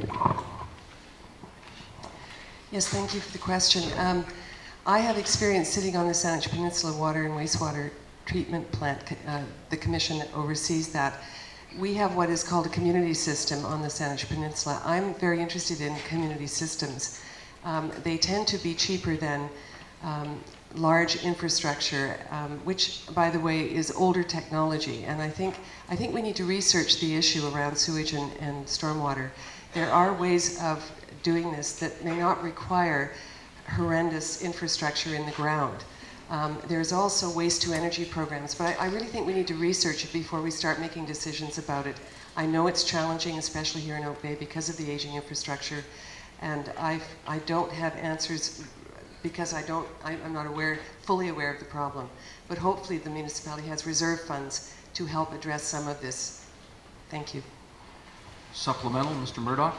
Yes, thank you for the question. Um, I have experience sitting on the Saanich Peninsula Water and Wastewater Treatment Plant, uh, the commission that oversees that. We have what is called a community system on the Saanich Peninsula. I'm very interested in community systems. Um, they tend to be cheaper than um, large infrastructure, um, which, by the way, is older technology. And I think, I think we need to research the issue around sewage and, and stormwater. There are ways of doing this that may not require horrendous infrastructure in the ground. Um, there's also waste to energy programs, but I, I really think we need to research it before we start making decisions about it. I know it's challenging, especially here in Oak Bay, because of the aging infrastructure, and I've, I don't have answers because I don't, I, I'm not aware, fully aware of the problem. But hopefully the municipality has reserve funds to help address some of this. Thank you. Supplemental, Mister Murdoch?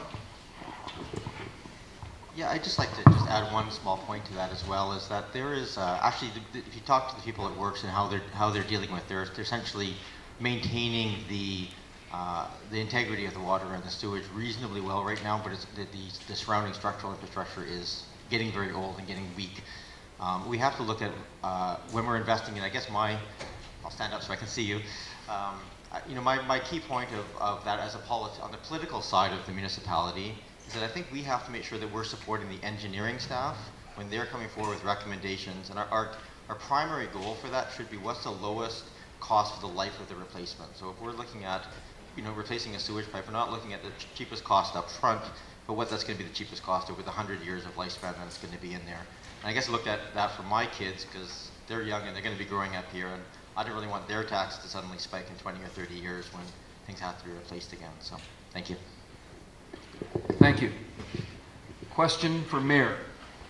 Yeah, I'd just like to just add one small point to that as well, is that there is uh, actually, the, the, if you talk to the people at Works and how they're how they're dealing with, they're, they're essentially maintaining the uh, the integrity of the water and the sewage reasonably well right now, but it's, the, the, the surrounding structural infrastructure is getting very old and getting weak. Um, we have to look at uh, when we're investing in. I guess my, I'll stand up so I can see you. Um, you know, my, my key point of, of that as a polit on the political side of the municipality is that I think we have to make sure that we're supporting the engineering staff when they're coming forward with recommendations. And our, our, our primary goal for that should be what's the lowest cost for the life of the replacement. So if we're looking at, you know, replacing a sewage pipe, we're not looking at the ch cheapest cost up front, but what that's going to be the cheapest cost over the hundred years of lifespan that's going to be in there. And I guess I looked at that for my kids because they're young and they're going to be growing up here, and I don't really want their tax to suddenly spike in twenty or thirty years when things have to be replaced again. So, thank you. Thank Thank you. Question for Mayor.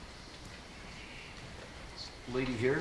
Lady here.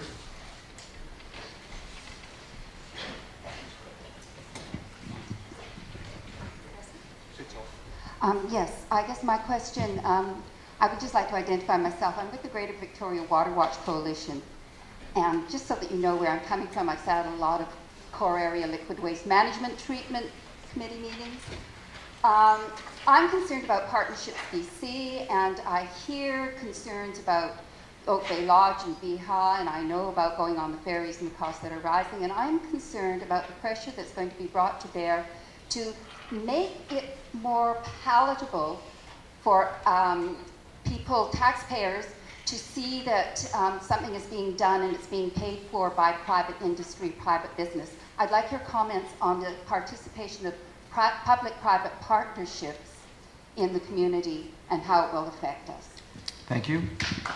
Um, yes, I guess my question, um, I would just like to identify myself. I'm with the Greater Victoria Water Watch Coalition. And just so that you know where I'm coming from, I've sat at a lot of core area liquid waste management treatment committee meetings. Um, I'm concerned about Partnerships B C, and I hear concerns about Oak Bay Lodge and Beha, and I know about going on the ferries and the costs that are rising, and I'm concerned about the pressure that's going to be brought to bear to make it more palatable for um, people, taxpayers, to see that um, something is being done and it's being paid for by private industry, private business. I'd like your comments on the participation of pri public-private partnerships in the community and how it will affect us. Thank you.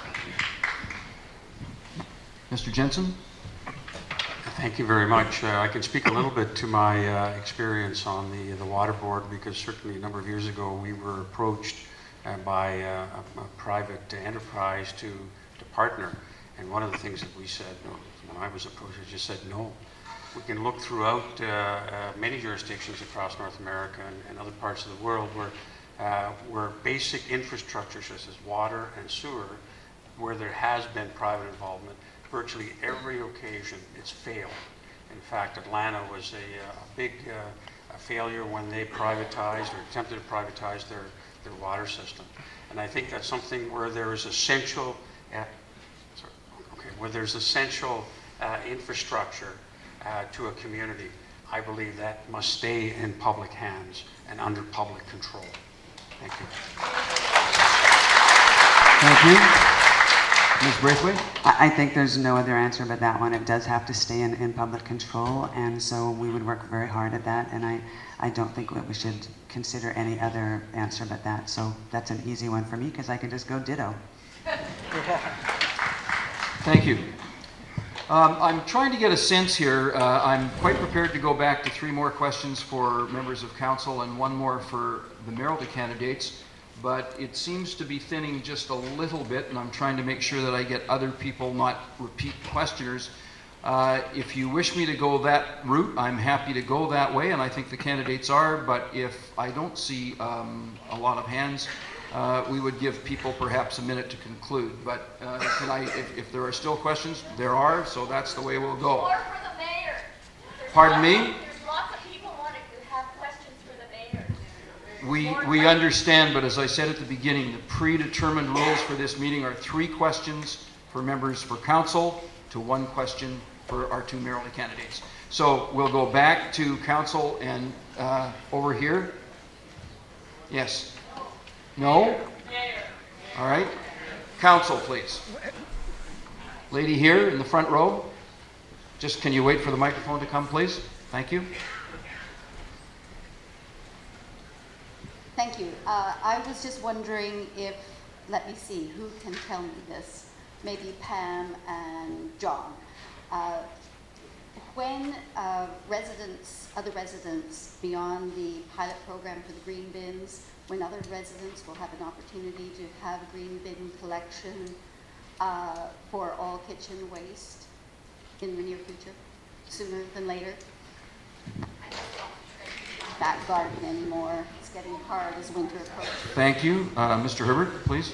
Mister Jensen? Thank you very much. Uh, I can speak a little bit to my uh, experience on the, the water board, because certainly a number of years ago we were approached uh, by uh, a, a private enterprise to, to partner. And one of the things that we said, no, when I was approached, I just said no. We can look throughout uh, uh, many jurisdictions across North America and, and other parts of the world where, uh, where basic infrastructure such as water and sewer, where there has been private involvement, virtually every occasion it's failed. In fact, Atlanta was a, a big uh, a failure when they privatized or attempted to privatize their, their water system. And I think that's something where there is essential, uh, sorry, okay, where there's essential uh, infrastructure uh, to a community. I believe that must stay in public hands and under public control. Thank you. Thank you. Miz Braithwaite? I I think there's no other answer but that one. It does have to stay in, in public control, and so we would work very hard at that, and I, I don't think that we should consider any other answer but that. So that's an easy one for me, because I can just go ditto. Thank you. Um, I'm trying to get a sense here. Uh, I'm quite prepared to go back to three more questions for members of council and one more for the mayoralty candidates. But it seems to be thinning just a little bit, and I'm trying to make sure that I get other people, not repeat questioners. Uh, if you wish me to go that route, I'm happy to go that way, and I think the candidates are, but if I don't see um, a lot of hands, uh, we would give people perhaps a minute to conclude. But uh, can I, if, if there are still questions, there are, so that's the way we'll go. Or for the mayor. There's Pardon lots, me? There's lots of people wanting to have questions for the mayor. We, we understand, but as I said at the beginning, the predetermined rules for this meeting are three questions for members for council to one question for our two mayoralty candidates. So we'll go back to council and uh, over here. Yes? No? All right. Council, please. Lady here in the front row. Just can you wait for the microphone to come, please? Thank you. Thank you. Uh, I was just wondering if, let me see, who can tell me this? Maybe Pam and John. Uh, when uh, residents, other residents beyond the pilot program for the green bins, when other residents will have an opportunity to have a green bin collection uh, for all kitchen waste in the near future, sooner than later? Back garden anymore. It's getting hard as winter approaches. Thank you. Uh, Mister Herbert, please.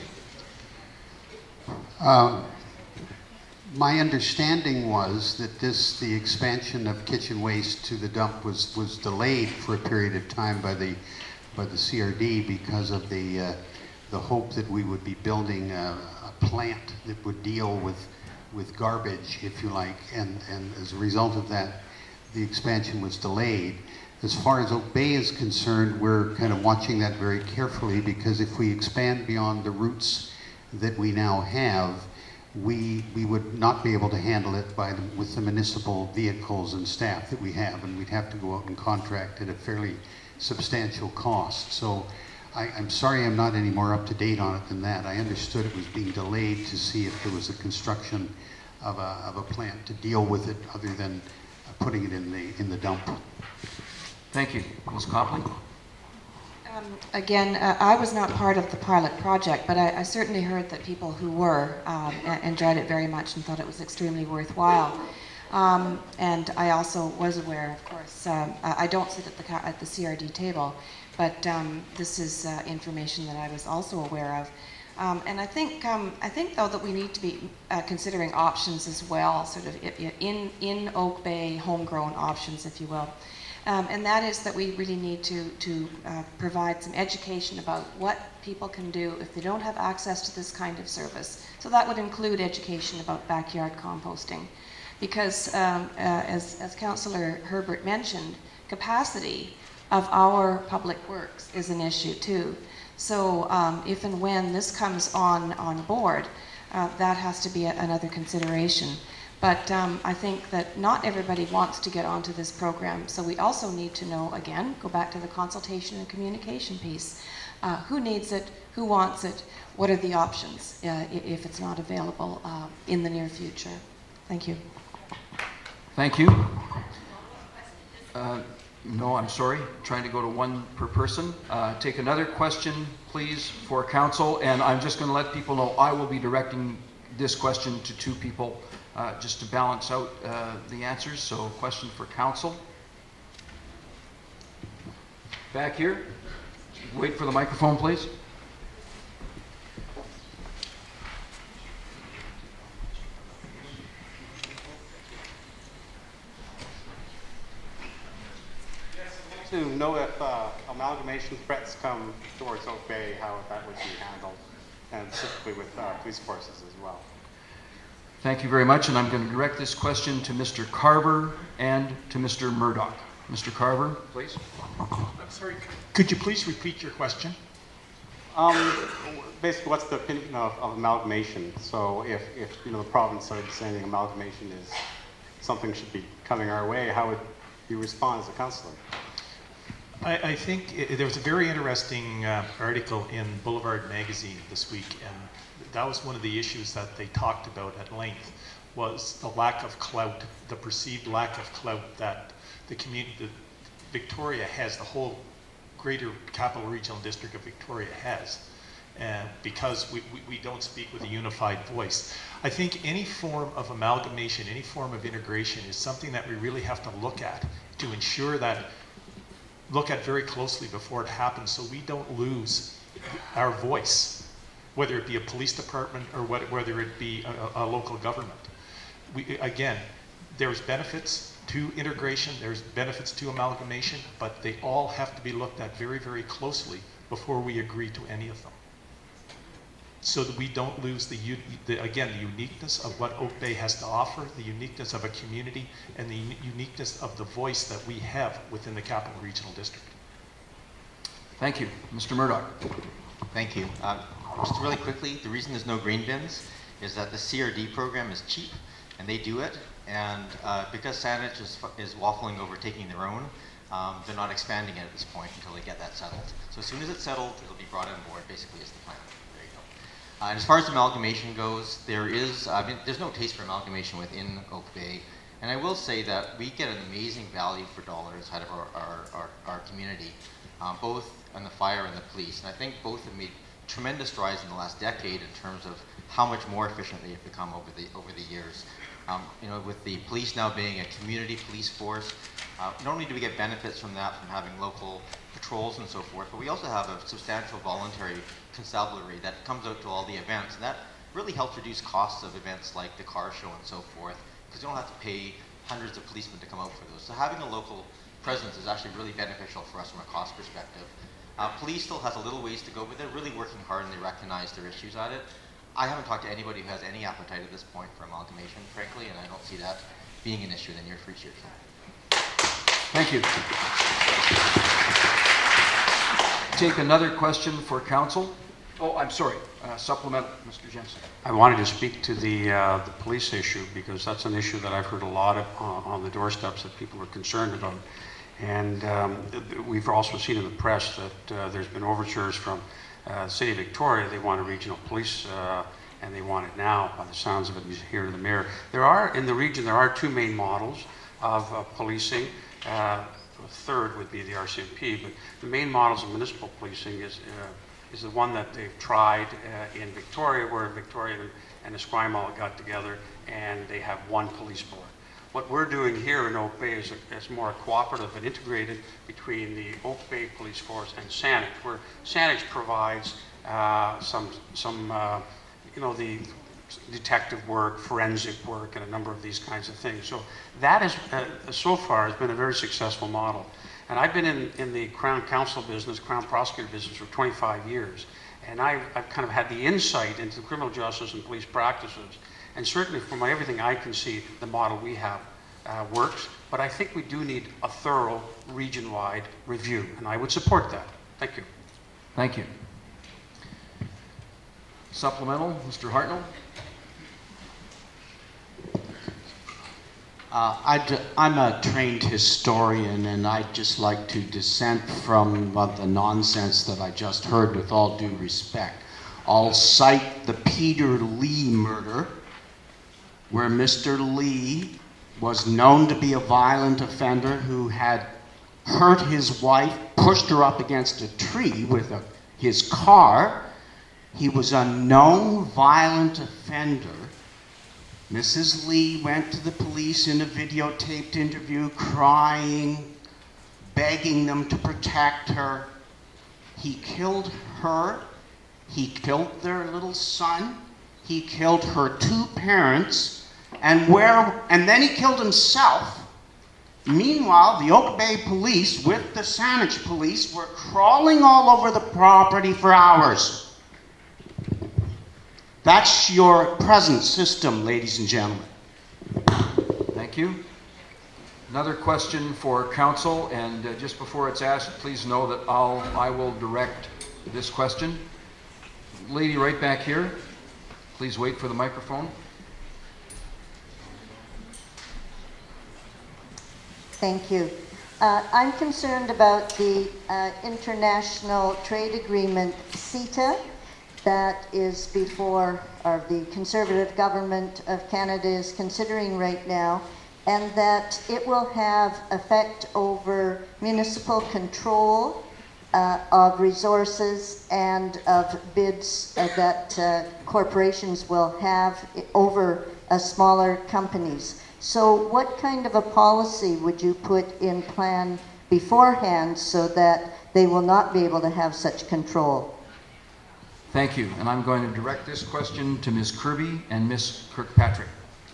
Um, my understanding was that this, the expansion of kitchen waste to the dump was, was delayed for a period of time by the, by the C R D because of the, uh, the hope that we would be building a, a plant that would deal with, with garbage, if you like, and, and as a result of that, the expansion was delayed. As far as Oak Bay is concerned, we're kind of watching that very carefully, because if we expand beyond the routes that we now have, we, we would not be able to handle it by the, with the municipal vehicles and staff that we have, and we'd have to go out and contract at a fairly substantial cost. So I, I'm sorry I'm not any more up to date on it than that. I understood it was being delayed to see if there was a construction of a, of a plant to deal with it other than uh, putting it in the, in the dump. Thank you. Miz Copley? Uh, Um, again, uh, I was not part of the pilot project, but I, I certainly heard that people who were um, enjoyed it very much and thought it was extremely worthwhile. Um, and I also was aware, of course, um, I don't sit at the, at the C R D table, but um, this is uh, information that I was also aware of. Um, and I think, um, I think though that we need to be uh, considering options as well, sort of in, in Oak Bay, homegrown options, if you will. Um, and that is that we really need to, to uh, provide some education about what people can do if they don't have access to this kind of service. So that would include education about backyard composting. Because um, uh, as, as Councillor Herbert mentioned, capacity of our public works is an issue too. So um, if and when this comes on, on board, uh, that has to be a, another consideration. But um, I think that not everybody wants to get onto this program, so we also need to know, again, go back to the consultation and communication piece. Uh, who needs it? Who wants it? What are the options uh, if it's not available uh, in the near future? Thank you. Thank you. Uh, no, I'm sorry. Trying to go to one per person. Uh, take another question, please, for council. And I'm just going to let people know I will be directing this question to two people. Uh, just to balance out uh, the answers. So, question for council. Back here. Wait for the microphone, please. To know if uh, amalgamation threats come towards Oak Bay, how that would be handled, and specifically with uh, police forces as well. Thank you very much, and I'm going to direct this question to Mister Carver and to Mister Murdoch. Mister Carver, please. I'm sorry, could you please repeat your question? Um, basically, what's the opinion of, of amalgamation? So if, if you know the province started saying amalgamation is something should be coming our way, how would you respond as a councillor? I, I think it, there was a very interesting uh, article in Boulevard Magazine this week, and that was one of the issues that they talked about at length, was the lack of clout, the perceived lack of clout that the community, that Victoria has, the whole greater Capital Regional District of Victoria has, and because we, we, we don't speak with a unified voice. I think any form of amalgamation, any form of integration is something that we really have to look at to ensure that, look at very closely before it happens so we don't lose our voice, whether it be a police department or whether it be a, a local government. We, again, there's benefits to integration, there's benefits to amalgamation, but they all have to be looked at very, very closely before we agree to any of them. So that we don't lose, the, the again, the uniqueness of what Oak Bay has to offer, the uniqueness of a community, and the uniqueness of the voice that we have within the Capital Regional District. Thank you. Mister Murdoch. Thank you. Uh, Just really quickly, the reason there's no green bins is that the C R D program is cheap, and they do it. And uh, because Saanich is, is waffling over taking their own, um, they're not expanding it at this point until they get that settled. So as soon as it's settled, it'll be brought on board, basically, is the plan. There you go. Uh, and as far as amalgamation goes, there is, I mean, there's no taste for amalgamation within Oak Bay. And I will say that we get an amazing value for dollars out of our, our, our, our community, um, both on the fire and the police. And I think both have made tremendous strides in the last decade in terms of how much more efficient they have become over the over the years. Um, you know, with the police now being a community police force, uh, not only do we get benefits from that, from having local patrols and so forth, but we also have a substantial voluntary constabulary that comes out to all the events, and that really helps reduce costs of events like the car show and so forth, because you don't have to pay hundreds of policemen to come out for those. So having a local presence is actually really beneficial for us from a cost perspective. Uh, police still has a little ways to go, but they're really working hard and they recognize their issues at it. I haven't talked to anybody who has any appetite at this point for amalgamation, frankly, and I don't see that being an issue in the near future. Thank you. Take another question for council. Oh, I'm sorry. Uh, supplement, Mister Jensen. I wanted to speak to the uh, the police issue because that's an issue that I've heard a lot of uh, on the doorsteps that people are concerned about. And um, we've also seen in the press that uh, there's been overtures from uh, the City of Victoria. They want a regional police, uh, and they want it now, by the sounds of it here in the mayor. There are, in the region, there are two main models. of uh, policing. Uh, the third would be the R C M P, but the main models of municipal policing is, uh, is the one that they've tried uh, in Victoria, where Victoria and, and Esquimalt got together and they have one police board. What we're doing here in Oak Bay is, a, is more cooperative and integrated between the Oak Bay Police Force and Saanich, where Saanich provides uh, some, some uh, you know, the detective work, forensic work, and a number of these kinds of things. So that is, uh, so far, has been a very successful model. And I've been in, in the Crown Counsel business, Crown Prosecutor business for twenty-five years. And I've, I've kind of had the insight into criminal justice and police practices. And certainly from everything I can see, the model we have uh, works. But I think we do need a thorough region-wide review. And I would support that. Thank you. Thank you. Supplemental, Mister Hartnell. Uh, I'd, I'm a trained historian, and I'd just like to dissent from uh, the nonsense that I just heard, with all due respect. I'll cite the Peter Lee murder, where Mister Lee was known to be a violent offender who had hurt his wife, pushed her up against a tree with a, his car. He was a known violent offender. Missus Lee went to the police in a videotaped interview crying, begging them to protect her. He killed her. He killed their little son. He killed her two parents. And, where, and then he killed himself. Meanwhile, the Oak Bay police with the Saanich police were crawling all over the property for hours. That's your present system, ladies and gentlemen. Thank you. Another question for council, and uh, just before it's asked, please know that I'll, I will direct this question. Lady right back here, please wait for the microphone. Thank you. Uh, I'm concerned about the uh, international trade agreement, CETA, that is before, or the Conservative government of Canada is considering right now, and that it will have effect over municipal control uh, of resources and of bids uh, that uh, corporations will have over uh, smaller companies. So what kind of a policy would you put in plan beforehand so that they will not be able to have such control? Thank you, and I'm going to direct this question to Miz Kirby and Miz Kirkpatrick.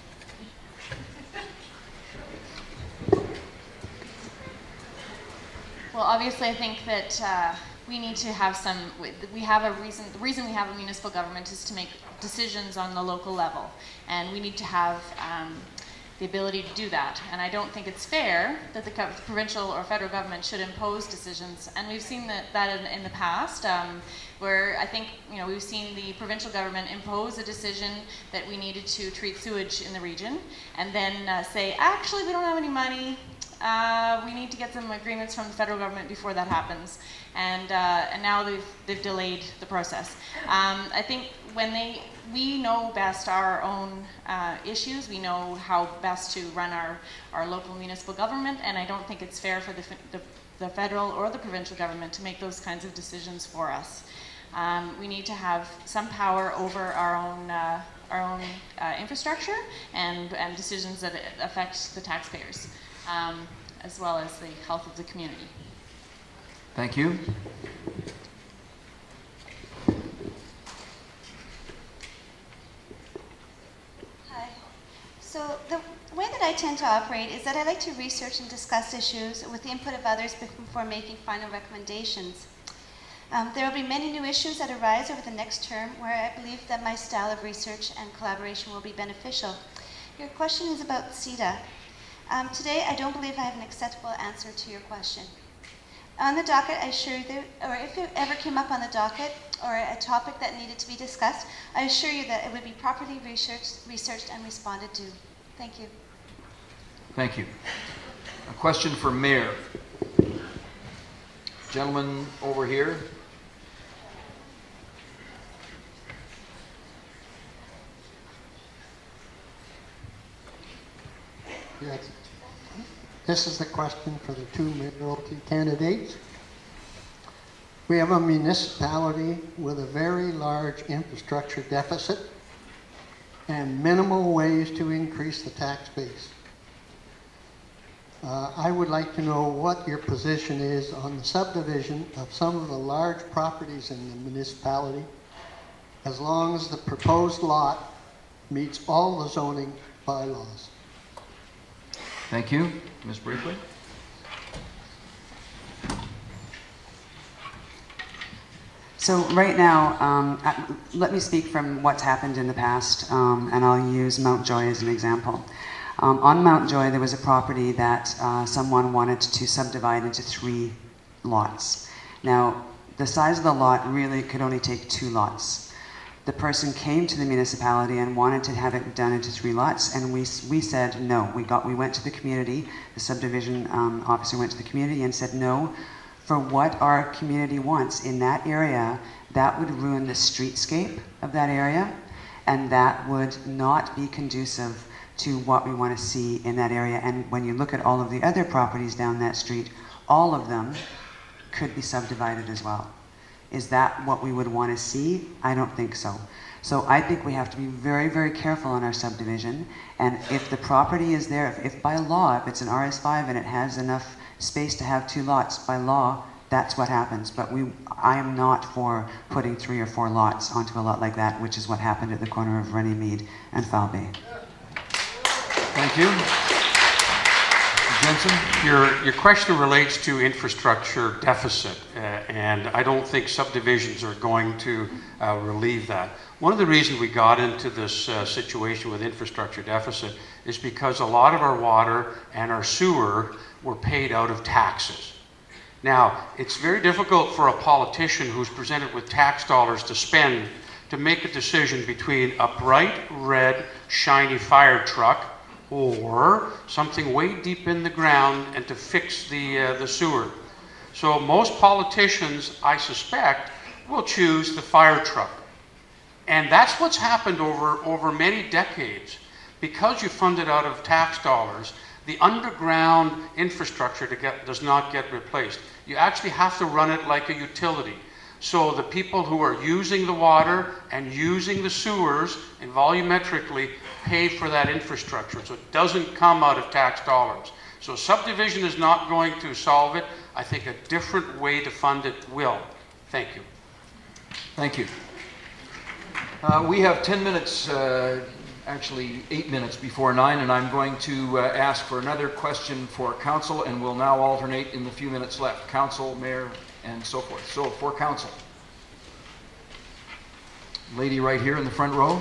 Well, obviously, I think that uh, we need to have some, we have a reason, the reason we have a municipal government is to make decisions on the local level, and we need to have um, the ability to do that. And I don't think it's fair that the provincial or federal government should impose decisions. And we've seen that, that in, in the past, um, where I think, you know, we've seen the provincial government impose a decision that we needed to treat sewage in the region, and then uh, say, actually, we don't have any money. Uh, we need to get some agreements from the federal government before that happens. And, uh, and now they've, they've delayed the process. Um, I think when they, we know best our own uh, issues, we know how best to run our, our local municipal government, and I don't think it's fair for the, the, the federal or the provincial government to make those kinds of decisions for us. Um, we need to have some power over our own, uh, our own uh, infrastructure and, and decisions that affect the taxpayers. Um, as well as the health of the community. Thank you. Hi. So the way that I tend to operate is that I like to research and discuss issues with the input of others before making final recommendations. Um, there will be many new issues that arise over the next term where I believe that my style of research and collaboration will be beneficial. Your question is about CETA. Um, today, I don't believe I have an acceptable answer to your question. On the docket, I assure you, that, or if it ever came up on the docket, or a topic that needed to be discussed, I assure you that it would be properly researched, researched and responded to. Thank you. Thank you. A question for Mayor. Gentleman over here. Yeah, This is the question for the two mayoralty candidates. We have a municipality with a very large infrastructure deficit and minimal ways to increase the tax base. Uh, I would like to know what your position is on the subdivision of some of the large properties in the municipality, as long as the proposed lot meets all the zoning bylaws. Thank you. Miz Braithwaite? So right now, um, uh, let me speak from what's happened in the past, um, and I'll use Mountjoy as an example. Um, on Mountjoy, there was a property that uh, someone wanted to subdivide into three lots. Now, the size of the lot really could only take two lots. The person came to the municipality and wanted to have it done into three lots, and we, we said no. We, got, we went to the community, the subdivision um, officer went to the community and said no. For what our community wants in that area, that would ruin the streetscape of that area, and that would not be conducive to what we want to see in that area. And when you look at all of the other properties down that street, all of them could be subdivided as well. Is that what we would want to see? I don't think so. So I think we have to be very, very careful in our subdivision. And if the property is there, if, if by law, if it's an R S five and it has enough space to have two lots, by law, that's what happens. But we, I am not for putting three or four lots onto a lot like that, which is what happened at the corner of Runnymede and Foul Bay. Thank you. Jensen? Your, your question relates to infrastructure deficit, uh, and I don't think subdivisions are going to uh, relieve that. One of the reasons we got into this uh, situation with infrastructure deficit is because a lot of our water and our sewer were paid out of taxes. Now, it's very difficult for a politician who's presented with tax dollars to spend to make a decision between a bright red, shiny fire truck or something way deep in the ground and to fix the, uh, the sewer. So most politicians, I suspect, will choose the fire truck. And that's what's happened over, over many decades. Because you fund it out of tax dollars, the underground infrastructure to get, does not get replaced. You actually have to run it like a utility. So the people who are using the water and using the sewers and volumetrically pay for that infrastructure. So it doesn't come out of tax dollars. So subdivision is not going to solve it. I think a different way to fund it will. Thank you. Thank you. Uh, we have ten minutes, uh, actually eight minutes before nine, and I'm going to uh, ask for another question for council, and we'll now alternate in the few minutes left. Council, mayor, and so forth. So for council. Lady right here in the front row.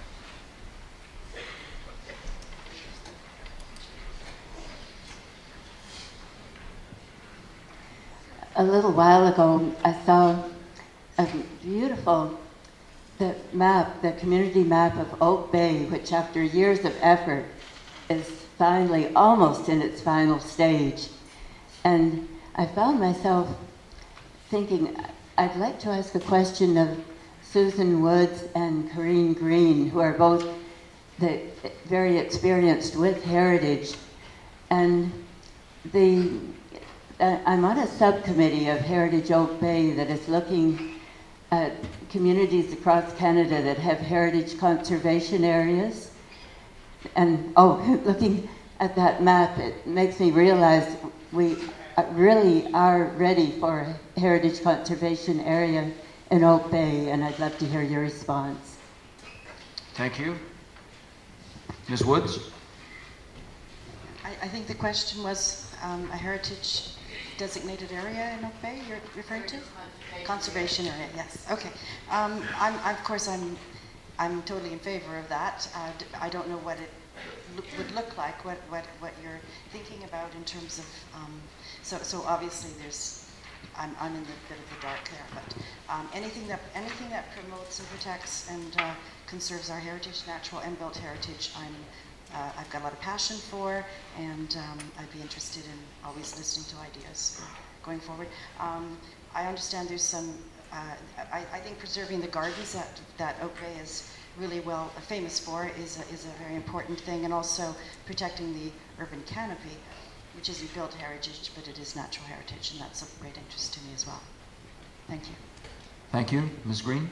A little while ago, I saw a beautiful the map, the community map of Oak Bay, which after years of effort is finally almost in its final stage. And I found myself thinking, I'd like to ask a question of Susan Woods and Corinne Green, who are both the, very experienced with heritage. And the, uh, I'm on a subcommittee of Heritage Oak Bay that is looking at communities across Canada that have heritage conservation areas. And, oh, looking at that map, it makes me realize we really are ready for a heritage conservation area in Oak Bay, and I'd love to hear your response. Thank you. Miz Woods? I, I think the question was um, a heritage designated area in Oak Bay you're referring to? Conservation area, yes. Okay. Um, I'm, of course, I'm, I'm totally in favor of that. Uh, d I don't know what it lo would look like, what, what, what you're thinking about in terms of, um, so, so obviously there's, I'm, I'm in the bit of the dark there, but um, anything that, anything that promotes and protects and uh, conserves our heritage, natural and built heritage, I'm, uh, I've got a lot of passion for, and um, I'd be interested in always listening to ideas going forward. Um, I understand there's some, uh, I, I think preserving the gardens that, that Oak Bay is really well uh, famous for is a, is a very important thing, and also protecting the urban canopy. which isn't built heritage, but it is natural heritage, and that's of great interest to me as well. Thank you. Thank you. Miz Green?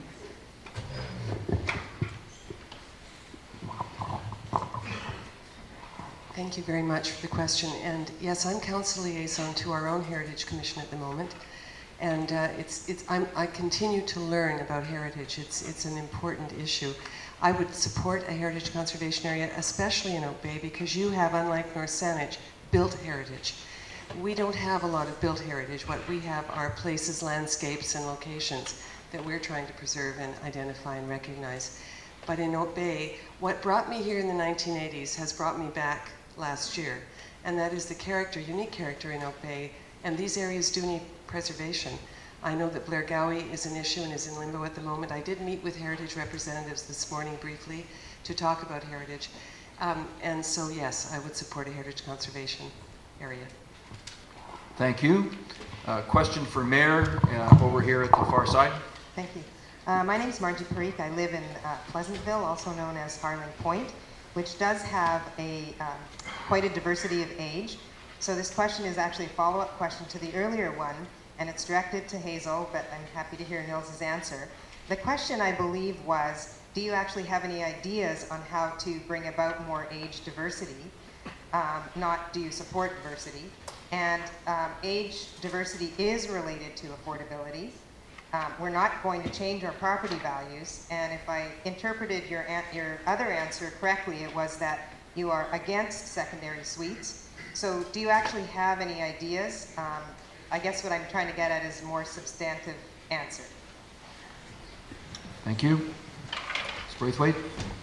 Thank you very much for the question. And yes, I'm council liaison to our own Heritage Commission at the moment. And uh, it's, it's, I'm, I continue to learn about heritage. It's, it's an important issue. I would support a heritage conservation area, especially in Oak Bay, because you have, unlike North Saanich, built heritage. We don't have a lot of built heritage. What we have are places, landscapes, and locations that we're trying to preserve and identify and recognize. But in Oak Bay, what brought me here in the nineteen eighties has brought me back last year, and that is the character, unique character in Oak Bay, and these areas do need preservation. I know that Blair Gowie is an issue and is in limbo at the moment. I did meet with heritage representatives this morning briefly to talk about heritage, um, and so yes, I would support a heritage conservation area. Thank you. Uh, question for Mayor uh, over here at the far side. Thank you. Uh, my name is Margie Parikh. I live in uh, Pleasantville, also known as Harlan Point, which does have a um, quite a diversity of age. So this question is actually a follow-up question to the earlier one, and it's directed to Hazel, but I'm happy to hear Nils's answer. The question, I believe, was, do you actually have any ideas on how to bring about more age diversity? Um, not do you support diversity? And um, age diversity is related to affordability. Um, we're not going to change our property values, and if I interpreted your, an your other answer correctly, it was that you are against secondary suites. So do you actually have any ideas? Um, I guess what I'm trying to get at is a more substantive answer. Thank you. Miz Braithwaite?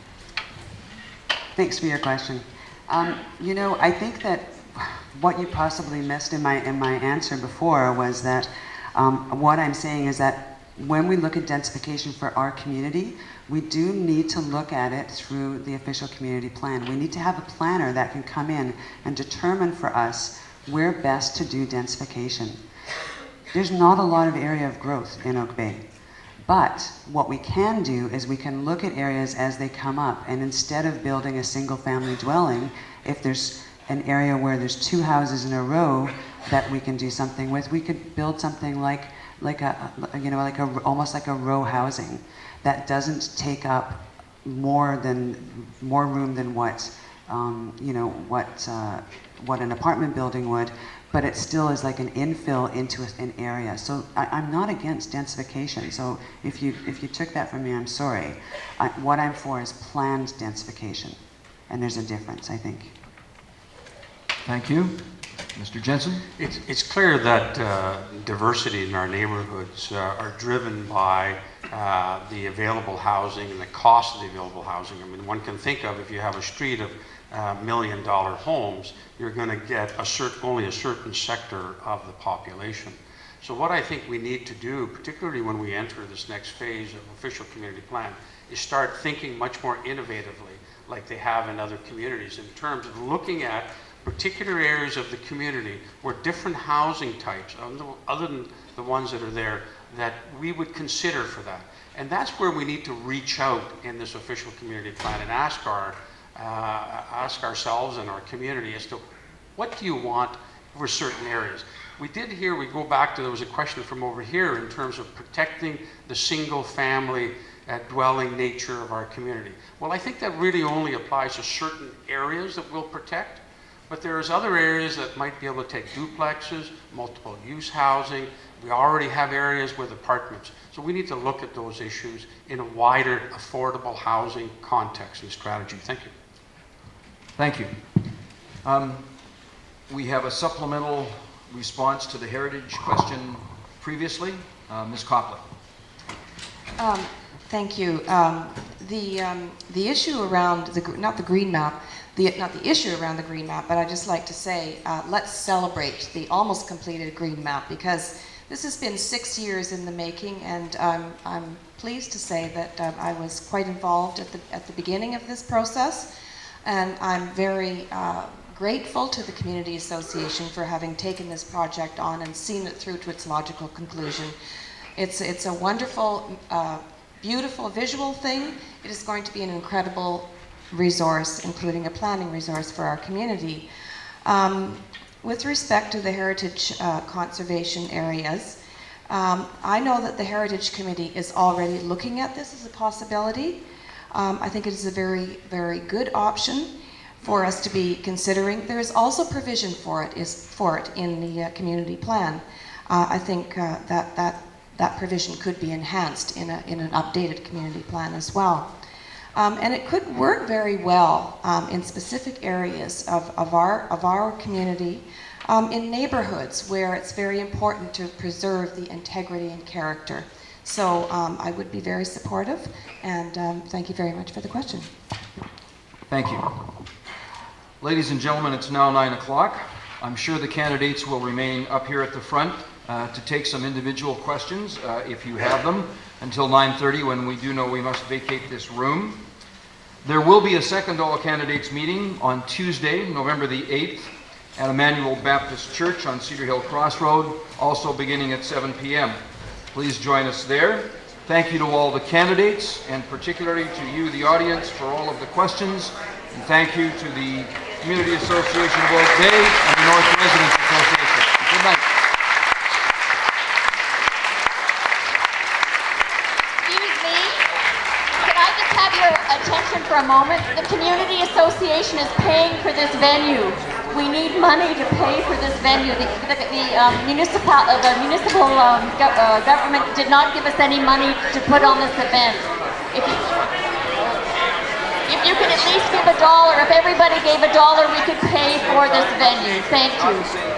Thanks for your question. Um, you know, I think that what you possibly missed in my, in my answer before was that Um, what I'm saying is that when we look at densification for our community, we do need to look at it through the official community plan. We need to have a planner that can come in and determine for us where best to do densification. There's not a lot of area of growth in Oak Bay, but what we can do is we can look at areas as they come up, and instead of building a single family dwelling, if there's an area where there's two houses in a row that we can do something with, we could build something like like a you know like a almost like a row housing that doesn't take up more than more room than what um, you know what uh, what an apartment building would, but it still is like an infill into an area. So I, I'm not against densification. So if you if you took that from me, I'm sorry. I, what I'm for is planned densification, and there's a difference, I think. Thank you. Mister Jensen? It's, it's clear that uh, diversity in our neighborhoods uh, are driven by uh, the available housing and the cost of the available housing. I mean, one can think of, if you have a street of uh, million dollar homes, you're going to get a cert only a certain sector of the population. So what I think we need to do, particularly when we enter this next phase of official community plan, is start thinking much more innovatively, like they have in other communities, in terms of looking at particular areas of the community where different housing types, other than the ones that are there, that we would consider for that. And that's where we need to reach out in this official community plan and ask our, uh, ask ourselves and our community as to what do you want for certain areas. We did hear, we go back to, there was a question from over here in terms of protecting the single family uh, dwelling nature of our community. Well, I think that really only applies to certain areas that we'll protect. But there's other areas that might be able to take duplexes, multiple use housing. We already have areas with apartments. So we need to look at those issues in a wider affordable housing context and strategy. Thank you. Thank you. Um, we have a supplemental response to the heritage question previously. Uh, Miz Copley. Um, thank you. Um, the, um, the issue around, the, not the green map, The, not the issue around the green map, but I'd just like to say, uh, let's celebrate the almost completed green map, because this has been six years in the making, and um, I'm pleased to say that um, I was quite involved at the, at the beginning of this process, and I'm very uh, grateful to the Community Association for having taken this project on and seen it through to its logical conclusion. It's, it's a wonderful, uh, beautiful visual thing. It is going to be an incredible resource, including a planning resource for our community. Um, with respect to the heritage uh, conservation areas, um, I know that the Heritage Committee is already looking at this as a possibility. Um, I think it is a very, very good option for us to be considering. There is also provision for it, is, for it in the uh, community plan. Uh, I think uh, that, that, that provision could be enhanced in, a, in an updated community plan as well. Um, and it could work very well um, in specific areas of, of, our, of our community, um, in neighborhoods where it's very important to preserve the integrity and character. So um, I would be very supportive, and um, thank you very much for the question. Thank you. Ladies and gentlemen, it's now nine o'clock. I'm sure the candidates will remain up here at the front uh, to take some individual questions, uh, if you have them, until nine thirty, when we do know we must vacate this room. There will be a second all candidates meeting on Tuesday, November the eighth, at Emmanuel Baptist Church on Cedar Hill Crossroad, also beginning at seven p m Please join us there. Thank you to all the candidates, and particularly to you, the audience, for all of the questions. And thank you to the Community Association of Oak Bay and the North Residents Association. Good night. Excuse me. Can I just have your attention for a moment? The Community Association is paying for this venue. We need money to pay for this venue. The, the, the um, municipal, uh, the municipal um, go, uh, government did not give us any money to put on this event. If you, if you could at least give a dollar, if everybody gave a dollar, we could pay for this venue. Thank you.